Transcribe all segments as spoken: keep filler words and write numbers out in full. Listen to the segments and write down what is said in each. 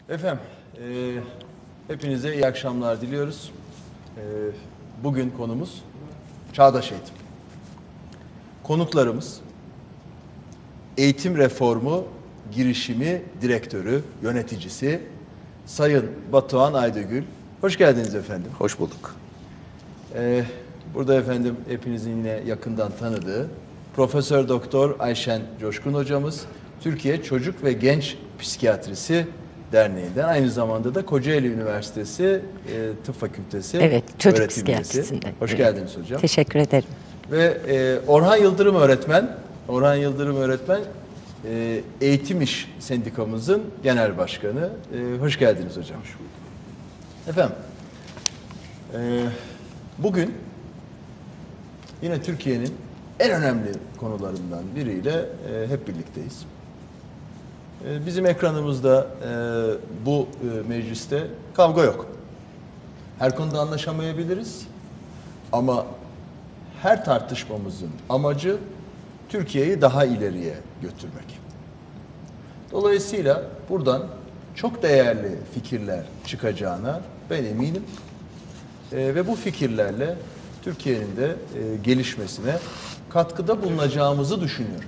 Efendim, e, hepinize iyi akşamlar diliyoruz. E, bugün konumuz çağdaş eğitim. Konuklarımız eğitim reformu girişimi direktörü, yöneticisi Sayın Batuhan Aydagül. Hoş geldiniz efendim. Hoş bulduk. E, burada efendim hepinizin yine yakından tanıdığı Profesör Doktor Ayşen Coşkun hocamız, Türkiye Çocuk ve Genç Psikiyatrisi Derneği'nden, aynı zamanda da Kocaeli Üniversitesi e, Tıp Fakültesi evet, çocuk öğretim üyesi. psikiyatrisinde. Hoş Evet. geldiniz hocam. Teşekkür ederim. Ve e, Orhan Yıldırım öğretmen, Orhan Yıldırım öğretmen e, Eğitim İş Sendikamızın genel başkanı. E, hoş geldiniz hocam. Hoş bulduk. Efendim, e, bugün yine Türkiye'nin en önemli konularından biriyle e, hep birlikteyiz. E, bizim ekranımızda e, bu e, mecliste kavga yok. Her konuda anlaşamayabiliriz ama her tartışmamızın amacı Türkiye'yi daha ileriye götürmek. Dolayısıyla buradan çok değerli fikirler çıkacağına ben eminim. E, ve bu fikirlerle Türkiye'nin de e, gelişmesine katkıda bulunacağımızı düşünüyorum.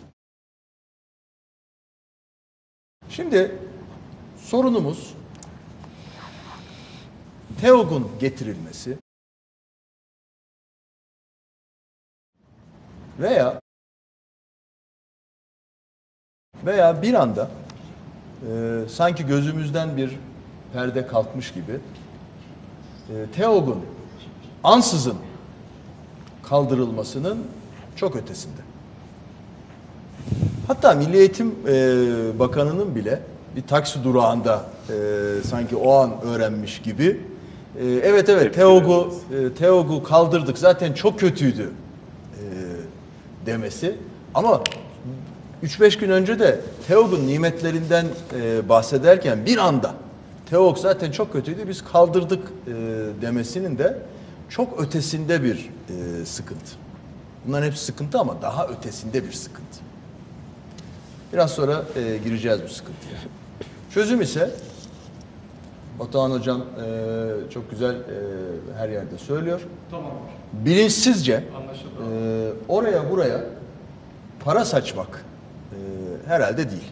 Şimdi sorunumuz TEOG'un getirilmesi veya veya bir anda e, sanki gözümüzden bir perde kalkmış gibi e, TEOG'un ansızın kaldırılmasının çok ötesinde. Hatta Milli Eğitim e, Bakanı'nın bile bir taksi durağında e, sanki o an öğrenmiş gibi e, evet evet TEOG'u e, TEOG'u kaldırdık zaten çok kötüydü e, demesi, ama üç beş gün önce de TEOG'un nimetlerinden e, bahsederken bir anda TEOG zaten çok kötüydü biz kaldırdık e, demesinin de çok ötesinde bir e, sıkıntı. Bunların hepsi sıkıntı ama daha ötesinde bir sıkıntı. Biraz sonra e, gireceğiz bu sıkıntıya. Çözüm ise Batuhan hocam e, çok güzel e, her yerde söylüyor. Tamam. Bilinçsizce e, oraya buraya para saçmak e, herhalde değil.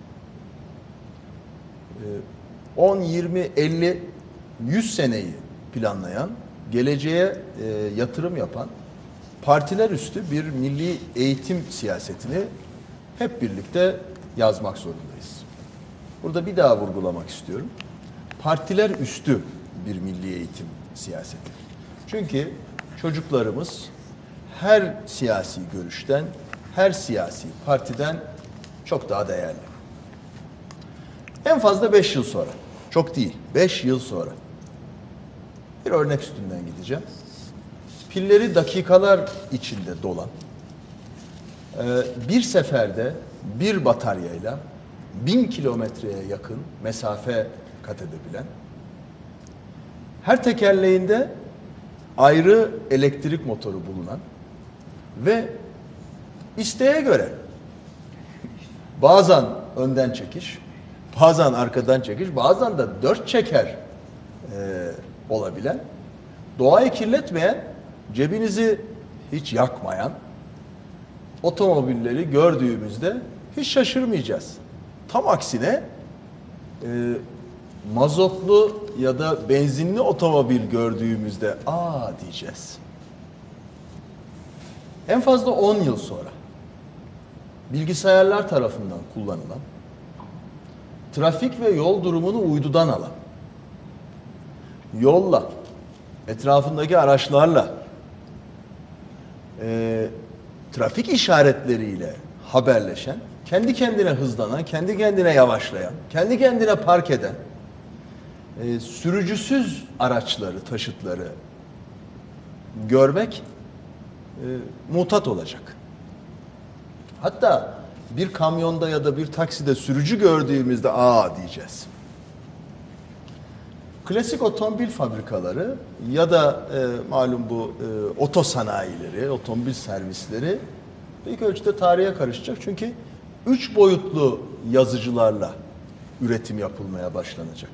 E, on, yirmi, elli, yüz seneyi planlayan, geleceğe e, yatırım yapan partiler üstü bir milli eğitim siyasetini hep birlikte yazmak zorundayız. Burada bir daha vurgulamak istiyorum. Partiler üstü bir milli eğitim siyaseti. Çünkü çocuklarımız her siyasi görüşten, her siyasi partiden çok daha değerli. En fazla beş yıl sonra, çok değil, beş yıl sonra bir örnek üstünden gideceğim. Pilleri dakikalar içinde dolan, bir seferde bir bataryayla bin kilometreye yakın mesafe kat edebilen, her tekerleğinde ayrı elektrik motoru bulunan ve isteğe göre bazen önden çekiş, bazen arkadan çekiş, bazen de dört çeker e, olabilen, doğayı kirletmeyen, cebinizi hiç yakmayan otomobilleri gördüğümüzde hiç şaşırmayacağız. Tam aksine e, mazotlu ya da benzinli otomobil gördüğümüzde aa diyeceğiz. En fazla on yıl sonra bilgisayarlar tarafından kullanılan, trafik ve yol durumunu uydudan alan, yolla, etrafındaki araçlarla, e, trafik işaretleriyle haberleşen, kendi kendine hızlanan, kendi kendine yavaşlayan, kendi kendine park eden, e, sürücüsüz araçları, taşıtları görmek e, muhtat olacak. Hatta bir kamyonda ya da bir takside sürücü gördüğümüzde aa diyeceğiz. Klasik otomobil fabrikaları ya da e, malum bu e, oto sanayileri, otomobil servisleri büyük ölçüde tarihe karışacak. Çünkü üç boyutlu yazıcılarla üretim yapılmaya başlanacak.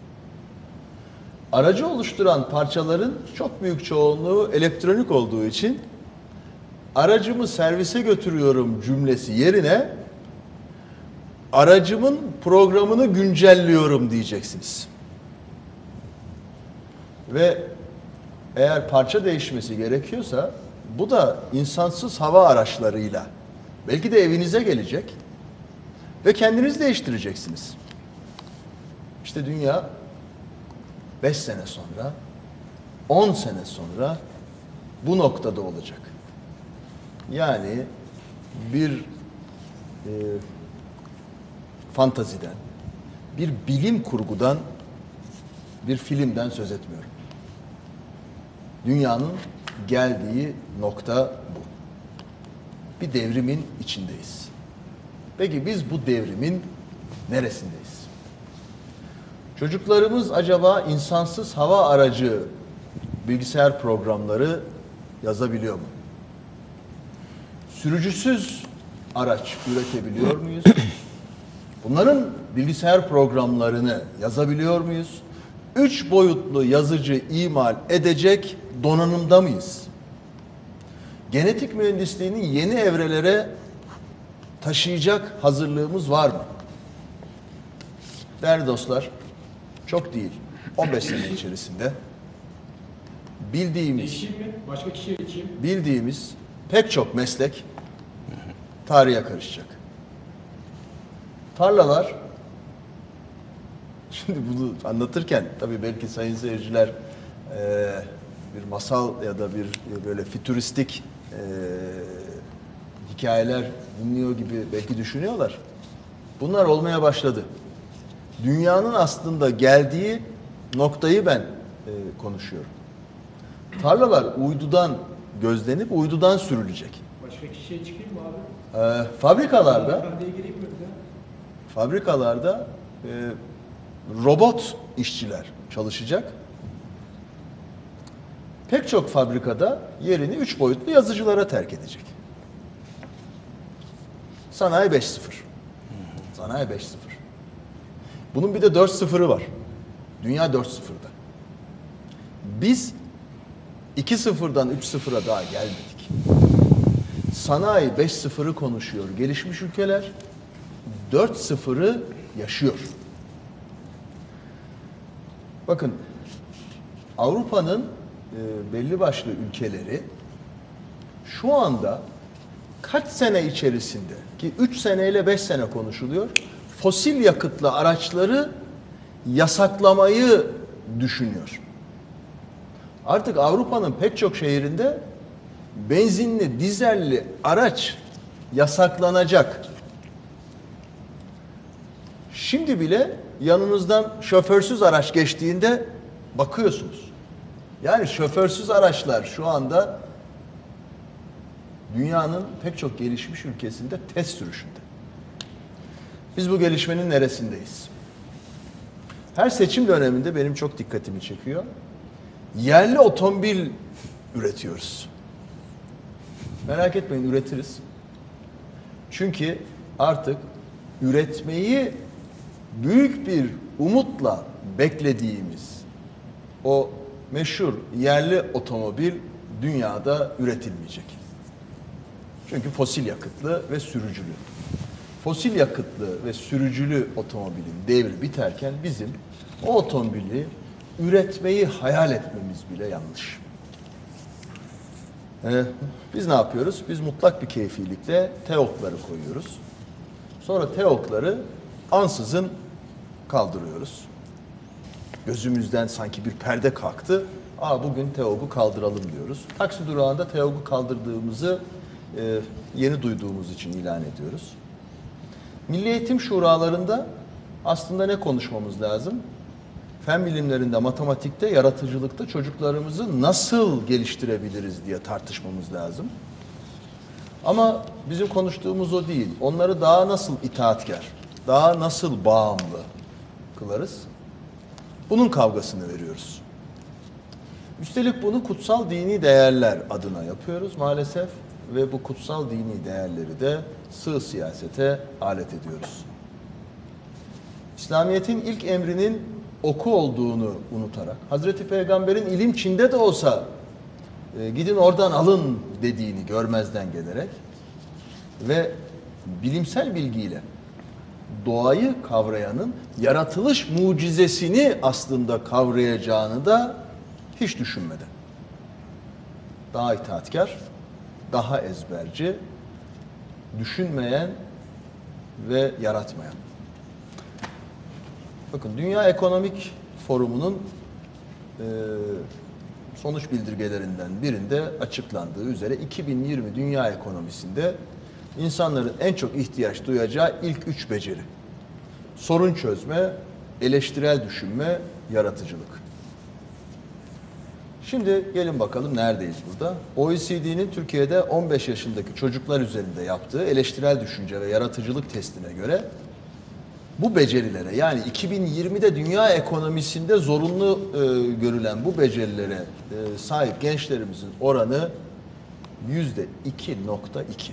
Aracı oluşturan parçaların çok büyük çoğunluğu elektronik olduğu için aracımı servise götürüyorum cümlesi yerine aracımın programını güncelliyorum diyeceksiniz. Ve eğer parça değişmesi gerekiyorsa bu da insansız hava araçlarıyla belki de evinize gelecek ve kendiniz değiştireceksiniz. İşte dünya beş sene sonra, on sene sonra bu noktada olacak. Yani bir e, fantaziden, bir bilim kurgudan, bir filmden söz etmiyorum. Dünyanın geldiği nokta bu. Bir devrimin içindeyiz. Peki biz bu devrimin neresindeyiz? Çocuklarımız acaba insansız hava aracı bilgisayar programları yazabiliyor mu? Sürücüsüz araç üretebiliyor muyuz? Bunların bilgisayar programlarını yazabiliyor muyuz? Üç boyutlu yazıcı imal edecek donanımda mıyız? Genetik mühendisliğini yeni evrelere taşıyacak hazırlığımız var mı? Değerli dostlar, çok değil, on beş sene içerisinde bildiğimiz, Değişim mi? Başka kişiye için. bildiğimiz pek çok meslek tarihe karışacak. Tarlalar, şimdi bunu anlatırken tabii belki sayın seyirciler e, bir masal ya da bir böyle fütüristik e, hikayeler dinliyor gibi belki düşünüyorlar. Bunlar olmaya başladı. Dünyanın aslında geldiği noktayı ben e, konuşuyorum. Tarlalar uydudan gözlenip uydudan sürülecek. Başka kişiye çıkayım mı abi? E, fabrikalarda Ben de gireyim mi bir de? fabrikalarda e, robot işçiler çalışacak. Pek çok fabrikada yerini üç boyutlu yazıcılara terk edecek. Sanayi beş sıfır. Sanayi beş sıfır. Bunun bir de dört sıfırı var. Dünya dört sıfırda. Biz iki sıfırdan üç sıfıra daha gelmedik. Sanayi beş sıfırı konuşuyor gelişmiş ülkeler. dört sıfırı yaşıyor. Bakın Avrupa'nın e, belli başlı ülkeleri şu anda kaç sene içerisinde ki üç seneyle beş sene konuşuluyor fosil yakıtlı araçları yasaklamayı düşünüyor. Artık Avrupa'nın pek çok şehrinde benzinli, dizelli araç yasaklanacak. Şimdi bile yanınızdan şoförsüz araç geçtiğinde bakıyorsunuz. Yani şoförsüz araçlar şu anda dünyanın pek çok gelişmiş ülkesinde test sürüşünde. Biz bu gelişmenin neresindeyiz? Her seçim döneminde benim çok dikkatimi çekiyor. Yerli otomobil üretiyoruz. Merak etmeyin, üretiriz. Çünkü artık üretmeyi büyük bir umutla beklediğimiz o meşhur yerli otomobil dünyada üretilmeyecek. Çünkü fosil yakıtlı ve sürücülü. Fosil yakıtlı ve sürücülü otomobilin devri biterken bizim o otomobili üretmeyi hayal etmemiz bile yanlış. Ee, biz ne yapıyoruz? Biz mutlak bir keyfilikle TEOG'ları koyuyoruz. Sonra TEOG'ları ansızın kaldırıyoruz. Gözümüzden sanki bir perde kalktı. Aa, bugün TEOG'u kaldıralım diyoruz. Taksi durağında TEOG'u kaldırdığımızı e, yeni duyduğumuz için ilan ediyoruz. Milli Eğitim Şuralarında aslında ne konuşmamız lazım? Fen bilimlerinde, matematikte, yaratıcılıkta çocuklarımızı nasıl geliştirebiliriz diye tartışmamız lazım. Ama bizim konuştuğumuz o değil. Onları daha nasıl itaatkar, daha nasıl bağımlı kılarız? Bunun kavgasını veriyoruz. Üstelik bunu kutsal dini değerler adına yapıyoruz maalesef ve bu kutsal dini değerleri de sığ siyasete alet ediyoruz. İslamiyet'in ilk emrinin oku olduğunu unutarak, Hazreti Peygamber'in ilim Çin'de de olsa e, gidin oradan alın dediğini görmezden gelerek ve bilimsel bilgiyle doğayı kavrayanın yaratılış mucizesini aslında kavrayacağını da hiç düşünmeden. Daha itaatkar, daha ezberci, düşünmeyen ve yaratmayan. Bakın Dünya Ekonomik Forumu'nun e, sonuç bildirgelerinden birinde açıklandığı üzere iki bin yirmi dünya ekonomisinde insanların en çok ihtiyaç duyacağı ilk üç beceri. Sorun çözme, eleştirel düşünme, yaratıcılık. Şimdi gelin bakalım neredeyiz burada? O E C D'nin Türkiye'de on beş yaşındaki çocuklar üzerinde yaptığı eleştirel düşünce ve yaratıcılık testine göre bu becerilere, yani iki bin yirmide dünya ekonomisinde zorunlu e, görülen bu becerilere e, sahip gençlerimizin oranı yüzde iki nokta iki.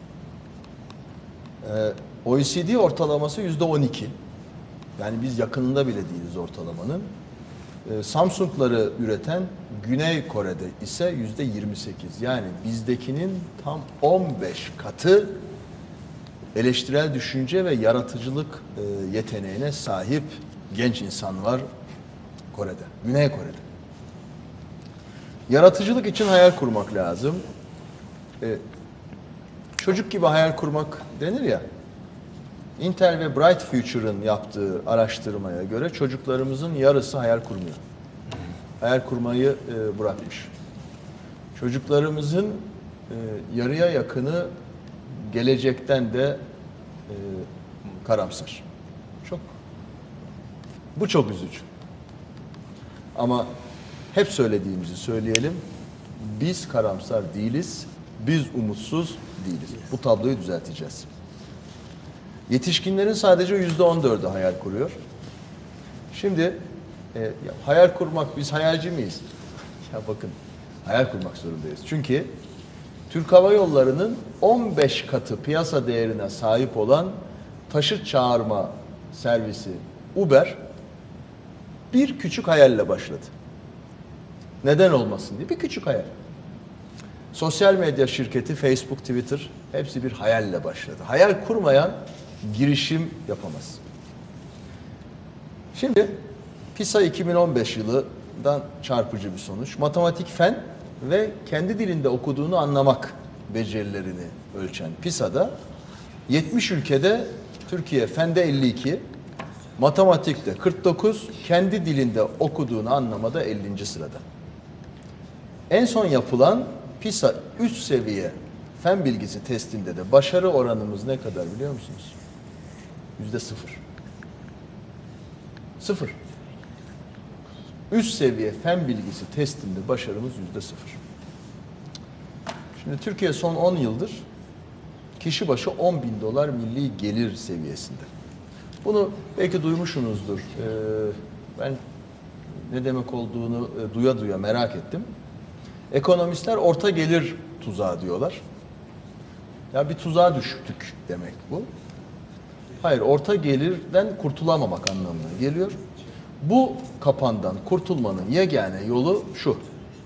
E, O E C D ortalaması yüzde on iki. Yani biz yakınında bile değiliz ortalamanın. E, Samsung'ları üreten Güney Kore'de ise yüzde yirmi sekiz. Yani bizdekinin tam on beş katı eleştirel düşünce ve yaratıcılık e, yeteneğine sahip genç insan var Kore'de, Güney Kore'de. Yaratıcılık için hayal kurmak lazım. E, çocuk gibi hayal kurmak denir ya. Intel ve Bright Future'ın yaptığı araştırmaya göre çocuklarımızın yarısı hayal kurmuyor. Hayal kurmayı e, bırakmış. Çocuklarımızın e, yarıya yakını gelecekten de e, karamsar. Çok. Bu çok üzücü. Ama hep söylediğimizi söyleyelim. Biz karamsar değiliz. Biz umutsuz değiliz. Bu tabloyu düzelteceğiz. Yetişkinlerin sadece yüzde on dördü hayal kuruyor. Şimdi e, ya, hayal kurmak, biz hayalci miyiz? Ya bakın, hayal kurmak zorundayız. Çünkü Türk Hava Yolları'nın on beş katı piyasa değerine sahip olan taşıt çağırma servisi Uber bir küçük hayalle başladı. Neden olmasın diye bir küçük hayal. Sosyal medya şirketi Facebook, Twitter hepsi bir hayalle başladı. Hayal kurmayan girişim yapamaz. Şimdi PISA iki bin on beş yılından çarpıcı bir sonuç. Matematik, fen ve kendi dilinde okuduğunu anlamak becerilerini ölçen PISA'da yetmiş ülkede Türkiye fende elli iki, matematikte kırk dokuz, kendi dilinde okuduğunu anlamada ellinci sırada. En son yapılan PISA üst seviye fen bilgisi testinde de başarı oranımız ne kadar biliyor musunuz? Yüzde sıfır. Sıfır. Üst seviye fen bilgisi testinde başarımız yüzde sıfır. Şimdi Türkiye son on yıldır kişi başı on bin dolar milli gelir seviyesinde. Bunu belki duymuşsunuzdur. Ee, ben ne demek olduğunu e, duya duya merak ettim. Ekonomistler orta gelir tuzağı diyorlar. Ya bir tuzağa düştük demek bu. Hayır, orta gelirden kurtulamamak anlamına geliyor. Bu kapandan kurtulmanın yegane yolu şu.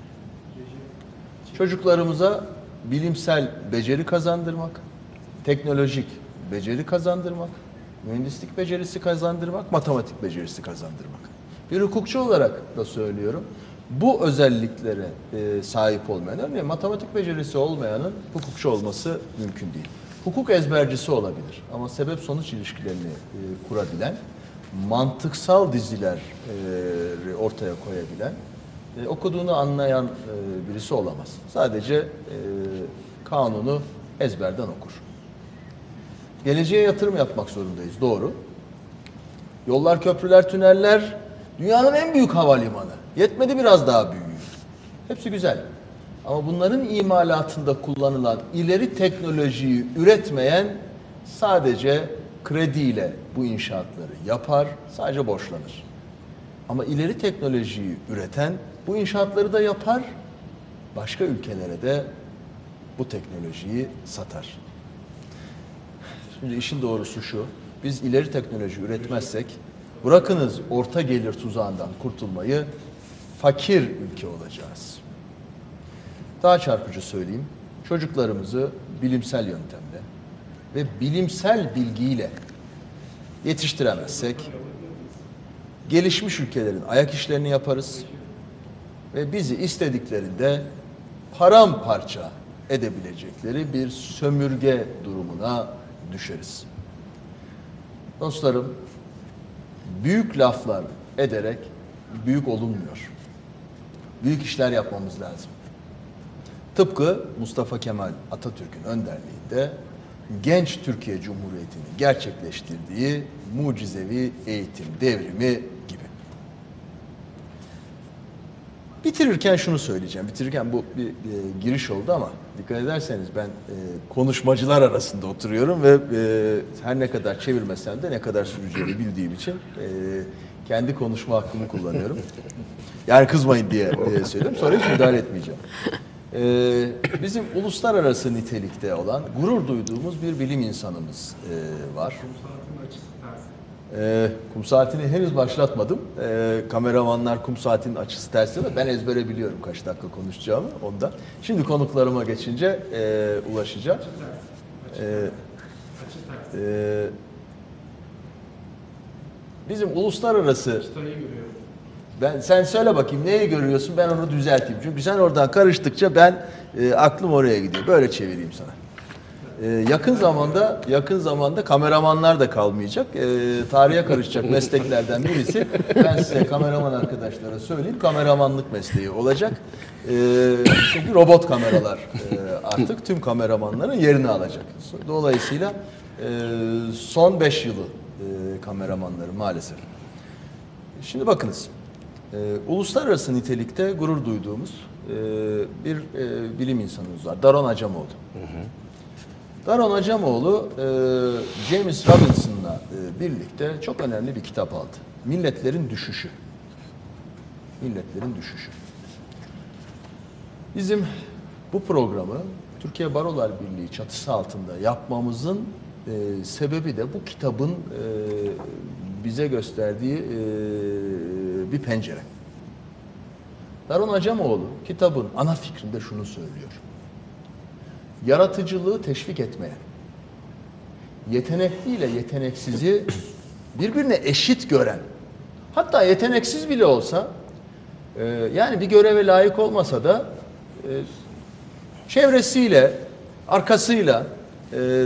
Çocuklarımıza bilimsel beceri kazandırmak, teknolojik beceri kazandırmak, mühendislik becerisi kazandırmak, matematik becerisi kazandırmak. Bir hukukçu olarak da söylüyorum. Bu özelliklere e, sahip olmayan, örneğin matematik becerisi olmayanın hukukçu olması mümkün değil. Hukuk ezbercisi olabilir ama sebep sonuç ilişkilerini e, kurabilen, mantıksal diziler e, ortaya koyabilen, e, okuduğunu anlayan e, birisi olamaz. Sadece e, kanunu ezberden okur. Geleceğe yatırım yapmak zorundayız, doğru. Yollar, köprüler, tüneller dünyanın en büyük havalimanı. Yetmedi, biraz daha büyüğü. Hepsi güzel. Ama bunların imalatında kullanılan ileri teknolojiyi üretmeyen sadece krediyle bu inşaatları yapar, sadece borçlanır. Ama ileri teknolojiyi üreten bu inşaatları da yapar, başka ülkelere de bu teknolojiyi satar. Şimdi işin doğrusu şu, biz ileri teknoloji üretmezsek Bırakınız orta gelir tuzağından kurtulmayı, fakir ülke olacağız. Daha çarpıcı söyleyeyim, çocuklarımızı bilimsel yöntemle ve bilimsel bilgiyle yetiştiremezsek, gelişmiş ülkelerin ayak işlerini yaparız ve bizi istediklerinde paramparça edebilecekleri bir sömürge durumuna düşeriz. Dostlarım, büyük laflar ederek büyük olunmuyor. Büyük işler yapmamız lazım. Tıpkı Mustafa Kemal Atatürk'ün önderliğinde genç Türkiye Cumhuriyeti'ni gerçekleştirdiği mucizevi eğitim devrimi gibi. Bitirirken şunu söyleyeceğim. Bitirirken bu bir e, giriş oldu ama dikkat ederseniz ben e, konuşmacılar arasında oturuyorum ve e, her ne kadar çevirmesem de ne kadar süreceğini bildiğim için e, kendi konuşma hakkımı kullanıyorum. Yani kızmayın diye e, söylüyorum. Sonra hiç müdahale etmeyeceğim. Ee, bizim uluslararası nitelikte olan gurur duyduğumuz bir bilim insanımız e, var. Ee, kum saatini henüz başlatmadım. Ee, kameramanlar kum saatinin açısı tersi de ben ezbere biliyorum kaç dakika konuşacağımı ondan. Şimdi konuklarıma geçince e, ulaşacağım. Ee, e, bizim uluslararası Ben sen söyle bakayım neyi görüyorsun, ben onu düzelteyim. Çünkü sen oradan karıştıkça ben e, aklım oraya gidiyor. Böyle çevireyim sana. E, yakın zamanda yakın zamanda kameramanlar da kalmayacak. E, tarihe karışacak mesleklerden birisi. Ben size kameraman arkadaşlara söyleyeyim. Kameramanlık mesleği olacak. E, çünkü robot kameralar e, artık tüm kameramanların yerini alacak. Dolayısıyla e, son beş yılı e, kameramanları maalesef. Şimdi bakınız. Ee, uluslararası nitelikte gurur duyduğumuz e, bir e, bilim insanımız var. Daron Acemoğlu. Hı hı. Daron Acemoğlu e, James Robinson'la e, birlikte çok önemli bir kitap aldı. Milletlerin Düşüşü. Milletlerin Düşüşü. Bizim bu programı Türkiye Barolar Birliği çatısı altında yapmamızın e, sebebi de bu kitabın e, bize gösterdiği e, bir pencere. Daron Acemoğlu kitabın ana fikrinde şunu söylüyor. Yaratıcılığı teşvik etmeye, yetenekliyle yeteneksizi birbirine eşit gören, hatta yeteneksiz bile olsa, e, yani bir göreve layık olmasa da e, çevresiyle, arkasıyla, e,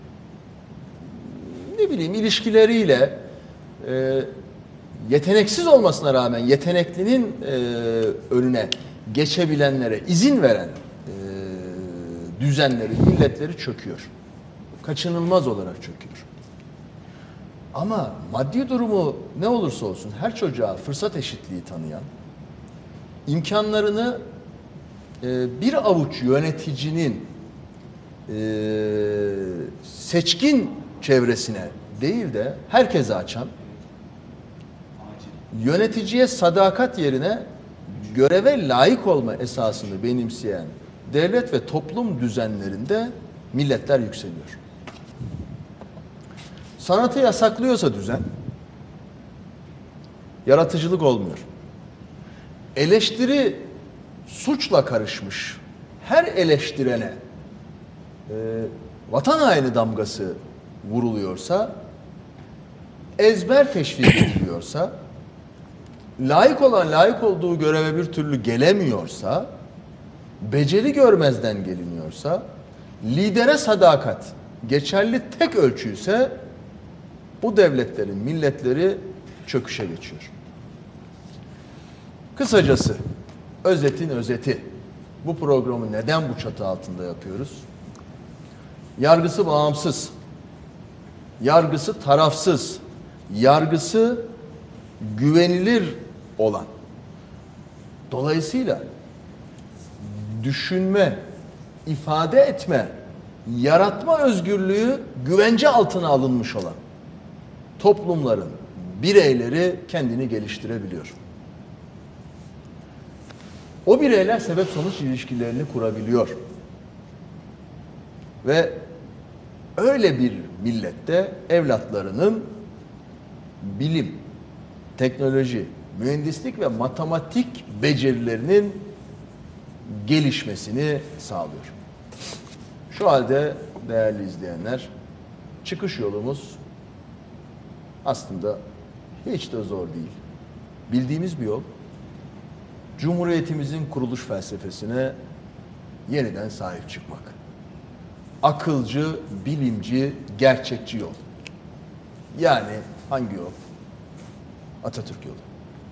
ne bileyim ilişkileriyle, e, yeteneksiz olmasına rağmen yeteneklinin e, önüne geçebilenlere izin veren e, düzenleri, milletleri çöküyor. Kaçınılmaz olarak çöküyor. Ama maddi durumu ne olursa olsun her çocuğa fırsat eşitliği tanıyan, imkanlarını e, bir avuç yöneticinin e, seçkin çevresine değil de herkese açan, yöneticiye sadakat yerine göreve layık olma esasını benimseyen devlet ve toplum düzenlerinde milletler yükseliyor. Sanatı yasaklıyorsa düzen, yaratıcılık olmuyor. Eleştiri suçla karışmış, her eleştirene e, vatan haini damgası vuruluyorsa, ezber teşvik ediliyorsa, layık olan layık olduğu göreve bir türlü gelemiyorsa, beceri görmezden geliniyorsa, lidere sadakat geçerli tek ölçüyse bu devletlerin milletleri çöküşe geçiyor. Kısacası özetin özeti, bu programı neden bu çatı altında yapıyoruz? Yargısı bağımsız, yargısı tarafsız, yargısı güvenilir olan. Dolayısıyla düşünme, ifade etme, yaratma özgürlüğü güvence altına alınmış olan toplumların bireyleri kendini geliştirebiliyor. O bireyler sebep-sonuç ilişkilerini kurabiliyor. Ve öyle bir millette evlatlarının bilim, teknoloji, mühendislik ve matematik becerilerinin gelişmesini sağlıyor. Şu halde değerli izleyenler, çıkış yolumuz aslında hiç de zor değil. Bildiğimiz bir yol, Cumhuriyetimizin kuruluş felsefesine yeniden sahip çıkmak. Akılcı, bilimci, gerçekçi yol. Yani hangi yol? Atatürk yolu.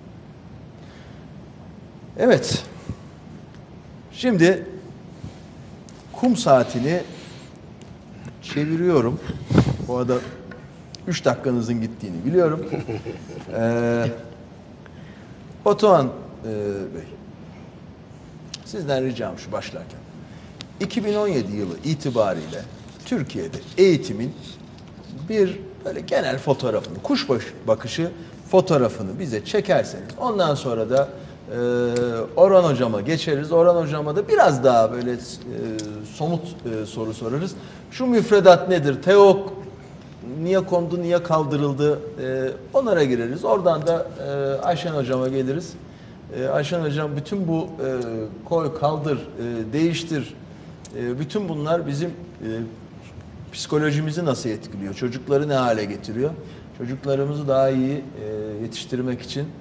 Evet. Şimdi kum saatini çeviriyorum. Bu arada üç dakikanızın gittiğini biliyorum. Ee, Batuhan e, Bey, sizden ricam şu başlarken. iki bin on yedi yılı itibariyle Türkiye'de eğitimin bir böyle genel fotoğrafını, kuşbaşı bakışı fotoğrafını bize çekerseniz, ondan sonra da e, Orhan Hocam'a geçeriz. Orhan Hocam'a da biraz daha böyle e, somut e, soru sorarız. Şu müfredat nedir? TEOG niye kondu, niye kaldırıldı? E, onlara gireriz. Oradan da e, Ayşen Hocam'a geliriz. E, Ayşen Hocam bütün bu e, koy, kaldır, e, değiştir, e, bütün bunlar bizim e, psikolojimizi nasıl etkiliyor? Çocukları ne hale getiriyor? Çocuklarımızı daha iyi e, yetiştirmek için e,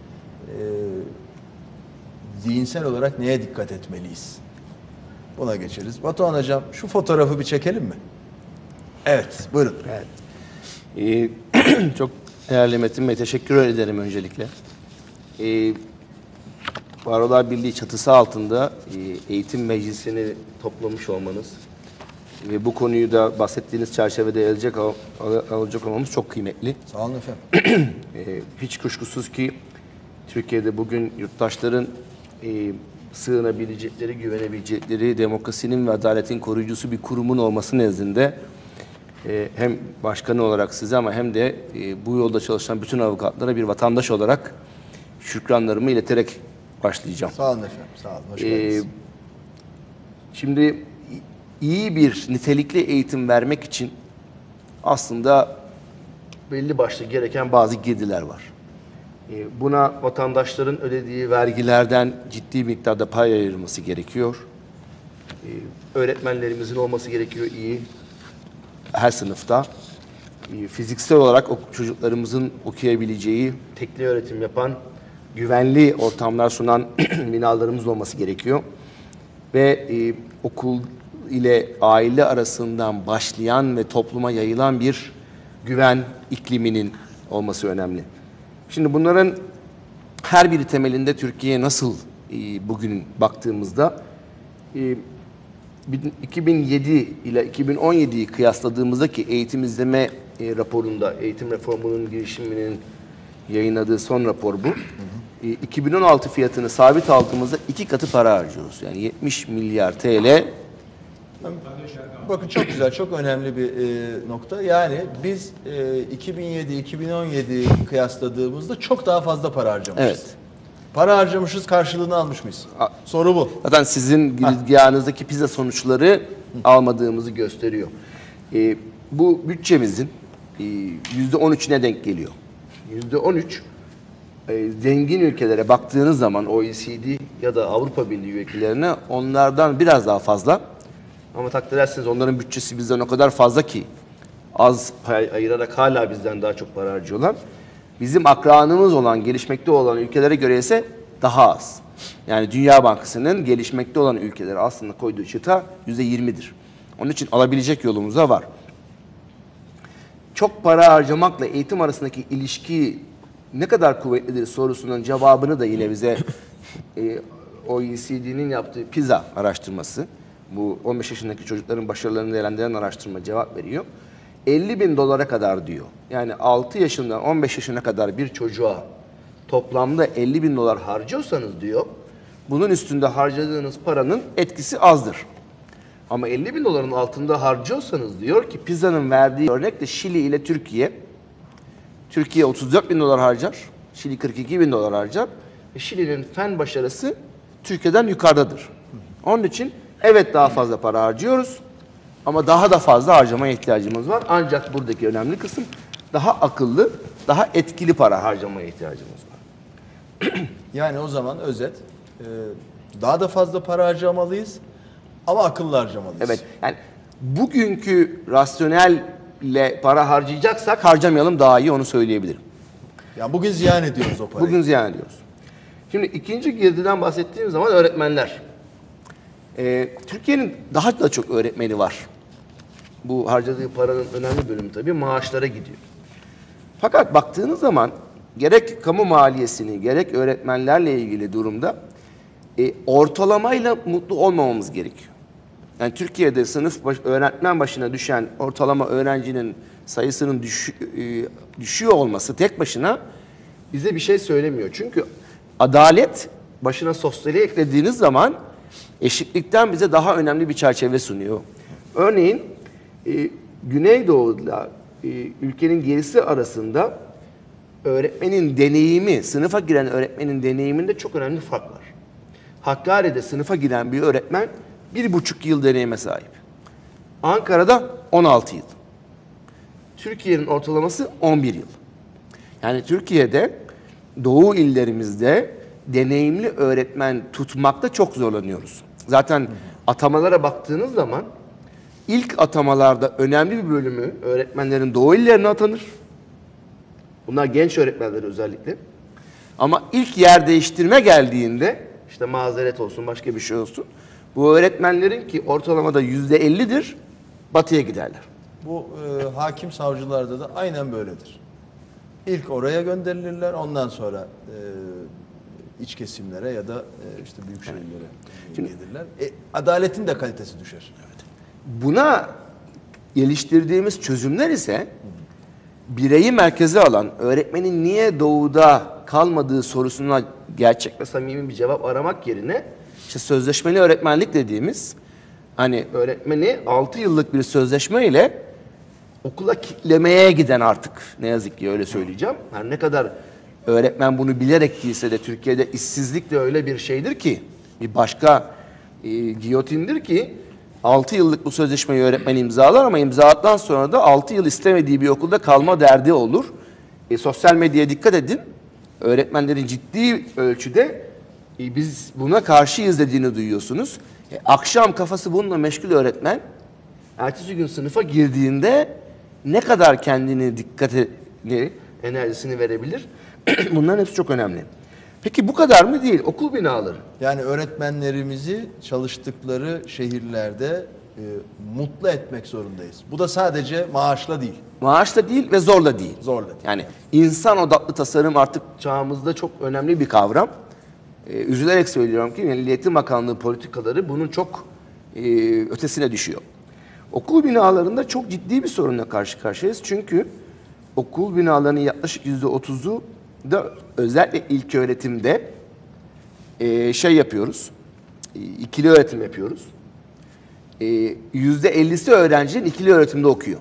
zihinsel olarak neye dikkat etmeliyiz? Buna geçeriz. Batuhan Hocam şu fotoğrafı bir çekelim mi? Evet, buyurun. Evet. Ee, çok değerli Metin Bey, teşekkür ederim öncelikle. Ee, Barolar Birliği çatısı altında e, eğitim meclisini toplamış olmanız ve bu konuyu da bahsettiğiniz çerçevede alacak, al, alacak olmamız çok kıymetli. Sağ olun efendim. Ee, hiç kuşkusuz ki Türkiye'de bugün yurttaşların e, sığınabilecekleri, güvenebilecekleri, demokrasinin ve adaletin koruyucusu bir kurumun olması nezdinde e, hem başkanı olarak size ama hem de e, bu yolda çalışan bütün avukatlara bir vatandaş olarak şükranlarımı ileterek başlayacağım. Sağ olun efendim. Sağ olun. Hoş Ee, geldiniz. Şimdi iyi bir nitelikli eğitim vermek için aslında belli başlı gereken bazı girdiler var. Ee, buna vatandaşların ödediği vergilerden ciddi miktarda pay ayırması gerekiyor. Ee, öğretmenlerimizin olması gerekiyor iyi her sınıfta. Ee, fiziksel olarak o çocuklarımızın okuyabileceği, tekli öğretim yapan, güvenli ortamlar sunan binalarımız olması gerekiyor. Ve e, okul ile aile arasından başlayan ve topluma yayılan bir güven ikliminin olması önemli. Şimdi bunların her biri temelinde Türkiye nasıl e, bugün baktığımızda e, iki bin yedi ile iki bin on yediyi kıyasladığımızda ki eğitim izleme e, raporunda, eğitim reformunun girişiminin yayınladığı son rapor bu. Hı hı. E, iki bin on altı fiyatını sabit aldığımızda iki katı para harcıyoruz. Yani yetmiş milyar T L. Bakın çok güzel, çok önemli bir e, nokta. Yani biz e, iki bin yedi iki bin on yediyi kıyasladığımızda çok daha fazla para harcamışız. Evet. Para harcamışız, karşılığını almış mıyız? A- Soru bu. Zaten sizin girizgahınızdaki pizza sonuçları Hı. almadığımızı gösteriyor. E, bu bütçemizin e, yüzde on üçüne denk geliyor. Yüzde on üç e, zengin ülkelere baktığınız zaman O E C D ya da Avrupa Birliği ülkelerine onlardan biraz daha fazla. Ama takdir ederseniz onların bütçesi bizden o kadar fazla ki az pay ayırarak hala bizden daha çok para harcıyorlar. Bizim akranımız olan, gelişmekte olan ülkelere göre ise daha az. Yani Dünya Bankası'nın gelişmekte olan ülkelere aslında koyduğu çıta yüzde yirmidir. Onun için alabilecek yolumuz da var. Çok para harcamakla eğitim arasındaki ilişki ne kadar kuvvetlidir sorusunun cevabını da yine bize e, O E C D'nin yaptığı PISA araştırması, bu on beş yaşındaki çocukların başarılarını değerlendiren araştırma cevap veriyor. elli bin dolara kadar diyor. Yani altı yaşından on beş yaşına kadar bir çocuğa toplamda elli bin dolar harcıyorsanız diyor, bunun üstünde harcadığınız paranın etkisi azdır. Ama elli bin doların altında harcıyorsanız diyor ki PISA'nın verdiği örnek de Şili ile Türkiye. Türkiye otuz dört bin dolar harcar, Şili kırk iki bin dolar harcar. Ve Şili'nin fen başarısı Türkiye'den yukarıdadır. Onun için evet daha fazla para harcıyoruz ama daha da fazla harcamaya ihtiyacımız var. Ancak buradaki önemli kısım daha akıllı, daha etkili para harcamaya ihtiyacımız var. Yani o zaman özet, e, daha da fazla para harcamalıyız ama akıllı harcamalıyız. Evet. Yani bugünkü rasyonelle para harcayacaksak harcamayalım, daha iyi, onu söyleyebilirim. Yani bugün ziyan ediyoruz o parayı. Bugün ziyan ediyoruz. Şimdi ikinci girdiden bahsettiğim zaman öğretmenler. Ee, Türkiye'nin daha da çok öğretmeni var. Bu harcadığı paranın önemli bölümü tabii maaşlara gidiyor. Fakat baktığınız zaman gerek kamu maliyesini gerek öğretmenlerle ilgili durumda e, ortalamayla mutlu olmamamız gerekiyor. Yani Türkiye'de sınıf baş, öğretmen başına düşen ortalama öğrencinin sayısının düş, e, düşüyor olması tek başına bize bir şey söylemiyor. Çünkü adalet başına sosyali eklediğiniz zaman eşitlikten bize daha önemli bir çerçeve sunuyor. Örneğin e, Güneydoğu'da e, ülkenin gerisi arasında öğretmenin deneyimi, sınıfa giren öğretmenin deneyiminde çok önemli fark var. Hakkari'de sınıfa giren bir öğretmen bir buçuk yıl deneyime sahip. Ankara'da on altı yıl. Türkiye'nin ortalaması on bir yıl. Yani Türkiye'de doğu illerimizde deneyimli öğretmen tutmakta çok zorlanıyoruz. Zaten atamalara baktığınız zaman ilk atamalarda önemli bir bölümü öğretmenlerin doğu illerine atanır. Bunlar genç öğretmenler özellikle. Ama ilk yer değiştirme geldiğinde işte mazeret olsun, başka bir şey olsun, bu öğretmenlerin ki ortalamada yüzde ellidir batıya giderler. Bu e, hakim savcılarda da aynen böyledir. İlk oraya gönderilirler, ondan sonra e, iç kesimlere ya da e, işte büyük şehirlere Şimdi- gelirler. E, adaletin de kalitesi düşer. Buna geliştirdiğimiz çözümler ise bireyi merkeze alan, öğretmenin niye doğuda kalmadığı sorusuna gerçek ve samimi bir cevap aramak yerine işte sözleşmeli öğretmenlik dediğimiz, hani öğretmeni altı yıllık bir sözleşme ile okula kitlemeye giden, artık ne yazık ki öyle söyleyeceğim. Her ne kadar öğretmen bunu bilerek değilse de Türkiye'de işsizlik de öyle bir şeydir ki, bir başka e, giyotindir ki altı yıllık bu sözleşmeyi öğretmen imzalar ama imzaladıktan sonra da altı yıl istemediği bir okulda kalma derdi olur. E, sosyal medyaya dikkat edin. Öğretmenlerin ciddi ölçüde e, biz buna karşıyız dediğini duyuyorsunuz. E, akşam kafası bununla meşgul öğretmen ertesi gün sınıfa girdiğinde ne kadar kendini, dikkatini, enerjisini verebilir? Bunların hepsi çok önemli. Peki bu kadar mı değil? Okul binaları. Yani öğretmenlerimizi çalıştıkları şehirlerde e, mutlu etmek zorundayız. Bu da sadece maaşla değil, Maaşla değil ve zorla değil. zorla değil. Yani insan odaklı tasarım artık çağımızda çok önemli bir kavram. Ee, üzülerek söylüyorum ki Milli Eğitim Bakanlığı politikaları bunun çok e, ötesine düşüyor. Okul binalarında çok ciddi bir sorunla karşı karşıyayız. Çünkü okul binalarının yaklaşık yüzde otuzu da özellikle ilköğretimde e, şey yapıyoruz. E, ikili öğretim yapıyoruz. E, yüzde ellisi öğrencinin ikili öğretimde okuyor.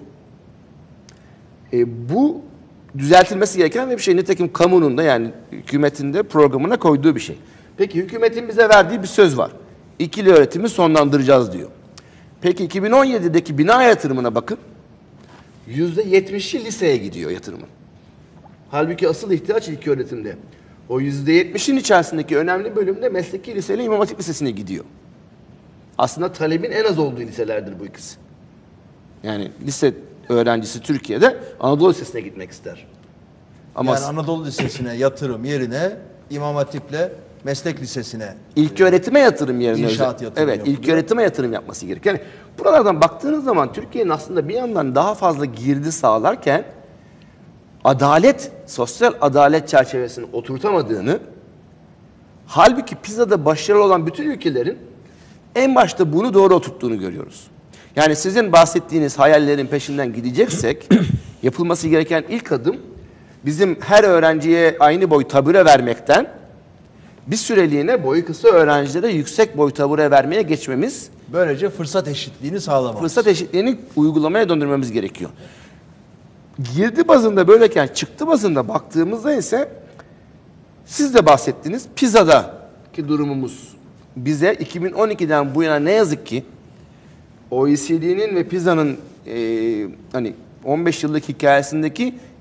E, bu düzeltilmesi gereken bir şey. Nitekim kamunun da, yani hükümetin de programına koyduğu bir şey. Peki hükümetin bize verdiği bir söz var. İkili öğretimi sonlandıracağız diyor. Peki iki bin on yedideki bina yatırımına bakın. yüzde yetmişi liseye gidiyor yatırımın. Halbuki asıl ihtiyaç ilk öğretimde. O yüzde yetmişin içerisindeki önemli bölümde mesleki liseyle İmam Hatip Lisesi'ne gidiyor. Aslında talebin en az olduğu liselerdir bu ikisi. Yani lise öğrencisi Türkiye'de Anadolu Lisesi'ne gitmek ister. Ama Yani Anadolu Lisesi'ne yatırım yerine İmam Hatip'le Meslek Lisesi'ne ilk öğretime yatırım yerine İnşaat özel- yatırımı evet, ilk yapılıyor. öğretime yatırım yapması gerekiyor. Yani buralardan baktığınız zaman Türkiye'nin aslında bir yandan daha fazla girdi sağlarken adalet, sosyal adalet çerçevesini oturtamadığını, halbuki PISA'da başarılı olan bütün ülkelerin en başta bunu doğru oturttuğunu görüyoruz. Yani sizin bahsettiğiniz hayallerin peşinden gideceksek yapılması gereken ilk adım bizim her öğrenciye aynı boy tabure vermekten bir süreliğine boyu kısa öğrencilere yüksek boy tabure vermeye geçmemiz, böylece fırsat eşitliğini sağlamak. fırsat eşitliğini uygulamaya döndürmemiz gerekiyor. Girdi bazında böyleyken çıktı bazında baktığımızda ise siz de bahsettiniz, PISA'daki durumumuz bize iki bin on ikiden bu yana ne yazık ki O E C D'nin ve PISA'nın e, hani on beş yıllık hikayesindeki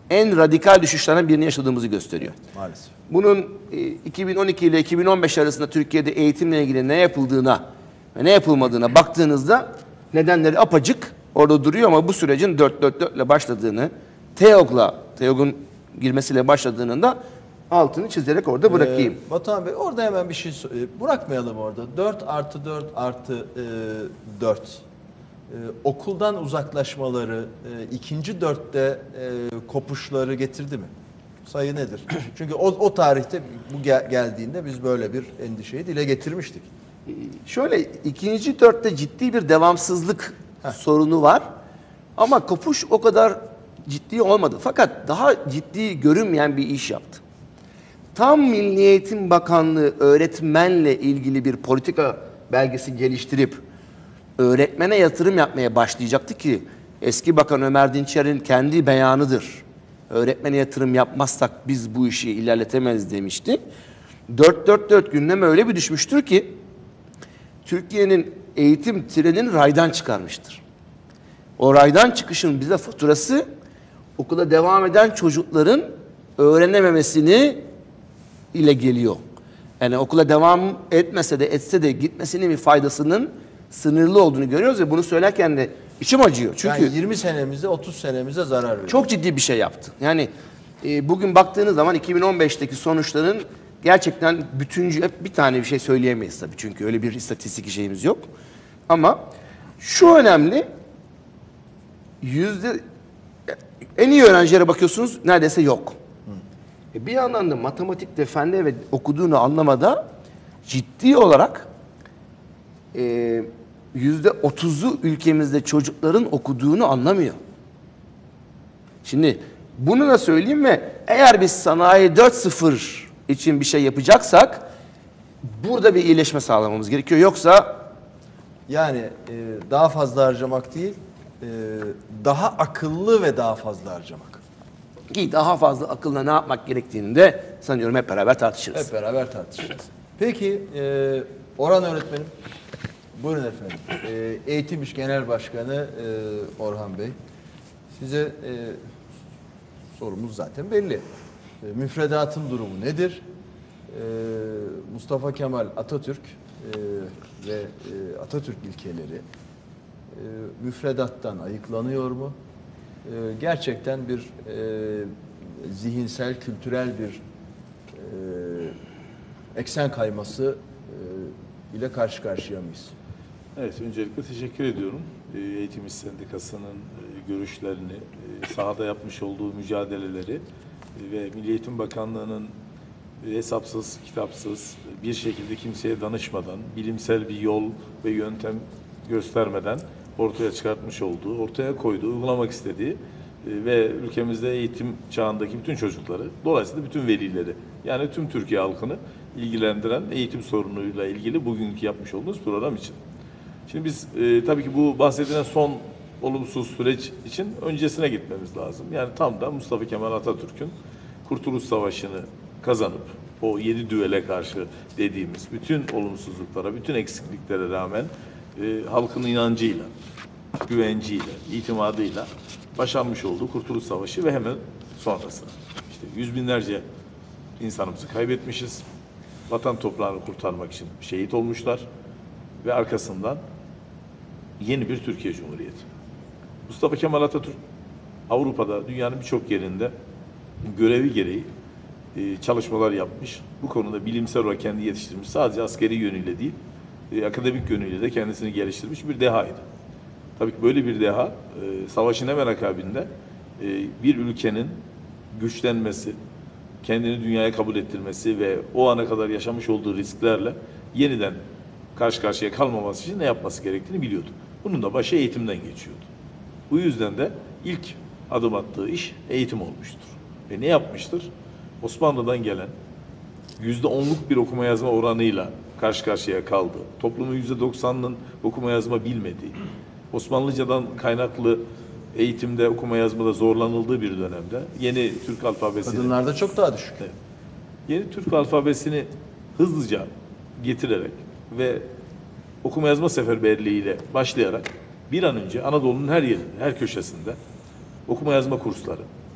en radikal düşüşlerden birini yaşadığımızı gösteriyor. Maalesef. Bunun e, iki bin on iki ile iki bin on beş arasında Türkiye'de eğitimle ilgili ne yapıldığına ve ne yapılmadığına baktığınızda nedenleri apacık orada duruyor ama bu sürecin dört dört dört ile başladığını, TEOG'la, TEOG'un girmesiyle başladığının da altını çizerek orada bırakayım. Ee, Batuhan Bey orada hemen bir şey so- e, bırakmayalım orada. dört artı dört artı e, dört. E, okuldan uzaklaşmaları e, ikinci dörtte e, kopuşları getirdi mi? Sayı nedir? Çünkü o, o tarihte bu gel- geldiğinde biz böyle bir endişeyi dile getirmiştik. Ee, Şöyle ikinci dörtte ciddi bir devamsızlık sorunu var. Ama kopuş o kadar ciddi olmadı. Fakat daha ciddi görünmeyen bir iş yaptı. Tam Milli Eğitim Bakanlığı öğretmenle ilgili bir politika belgesi geliştirip öğretmene yatırım yapmaya başlayacaktı ki eski Bakan Ömer Dinçer'in kendi beyanıdır. Öğretmene yatırım yapmazsak biz bu işi ilerletemeyiz demişti. dört dört dört gündeme öyle bir düşmüştür ki Türkiye'nin eğitim trenini raydan çıkarmıştır. O raydan çıkışın bize faturası okula devam eden çocukların öğrenememesini ile geliyor. Yani okula devam etmese de etse de gitmesinin bir faydasının sınırlı olduğunu görüyoruz ve bunu söylerken de içim acıyor. Çünkü Yani yirmi senemize otuz senemize zarar veriyor. çok ciddi bir şey yaptı. Yani e, bugün baktığınız zaman iki bin on beşteki sonuçların gerçekten bütüncül, hep bir tane bir şey söyleyemeyiz tabii çünkü öyle bir istatistik şeyimiz yok. Ama şu önemli, yüzde en iyi öğrencilere bakıyorsunuz neredeyse yok. E bir yandan da matematikte, fende ve okuduğunu anlamada ciddi olarak e, yüzde otuzu ülkemizde çocukların okuduğunu anlamıyor. Şimdi bunu da söyleyeyim ve eğer biz sanayi dört nokta sıfır için bir şey yapacaksak burada bir iyileşme sağlamamız gerekiyor. Yoksa Yani e, daha fazla harcamak değil, e, daha akıllı ve daha fazla harcamak. ki daha fazla akılla ne yapmak gerektiğini de sanıyorum hep beraber tartışırız. Hep beraber tartışacağız. Peki e, Orhan öğretmenim, buyurun efendim. E, Eğitim İş Genel Başkanı e, Orhan Bey, size e, sorumuz zaten belli. E, müfredatın durumu nedir? E, Mustafa Kemal Atatürk e, ve e, Atatürk ilkeleri e, müfredattan ayıklanıyor mu? E, gerçekten bir e, zihinsel, kültürel bir e, eksen kayması e, ile karşı karşıya mıyız? Evet, öncelikle teşekkür ediyorum. E, Eğitim İş Sendikası'nın e, görüşlerini, e, sahada yapmış olduğu mücadeleleri e, ve Milli Eğitim Bakanlığı'nın e, hesapsız, kitapsız, bir şekilde kimseye danışmadan, bilimsel bir yol ve yöntem göstermeden ortaya çıkartmış olduğu, ortaya koyduğu, uygulamak istediği e, ve ülkemizde eğitim çağındaki bütün çocukları, dolayısıyla bütün velileri, yani tüm Türkiye halkını ilgilendiren eğitim sorunuyla ilgili bugünkü yapmış olduğumuz program için. Şimdi biz e, tabii ki bu bahsedilen son olumsuz süreç için öncesine gitmemiz lazım. Yani tam da Mustafa Kemal Atatürk'ün Kurtuluş Savaşı'nı kazanıp o yedi düvele karşı dediğimiz bütün olumsuzluklara, bütün eksikliklere rağmen e, halkın inancıyla, güvenciyle, itimadıyla başarmış olduğu Kurtuluş Savaşı ve hemen sonrası. İşte yüz binlerce insanımızı kaybetmişiz. Vatan toprağını kurtarmak için şehit olmuşlar ve arkasından yeni bir Türkiye Cumhuriyeti. Mustafa Kemal Atatürk Avrupa'da, dünyanın birçok yerinde görevi gereği e, çalışmalar yapmış. Bu konuda bilimsel olarak kendi yetiştirmiş. Sadece askeri yönüyle değil, e, akademik yönüyle de kendisini geliştirmiş bir dehaydı. Tabii ki böyle bir deha, e, savaşın hemen akabinde e, bir ülkenin güçlenmesi, kendini dünyaya kabul ettirmesi ve o ana kadar yaşamış olduğu risklerle yeniden karşı karşıya kalmaması için ne yapması gerektiğini biliyordu. Bunun da başı eğitimden geçiyordu. Bu yüzden de ilk adım attığı iş eğitim olmuştur. Ve ne yapmıştır? Osmanlı'dan gelen yüzde onluk bir okuma yazma oranıyla karşı karşıya kaldı. Toplumun yüzde doksanının okuma yazma bilmediği, Osmanlıcadan kaynaklı eğitimde okuma yazmada zorlanıldığı bir dönemde yeni Türk alfabesini... Kadınlarda çok daha düşük. Evet. Yeni Türk alfabesini hızlıca getirerek ve okuma yazma seferberliğiyle başlayarak bir an önce Anadolu'nun her yerinde, her köşesinde okuma yazma kursları,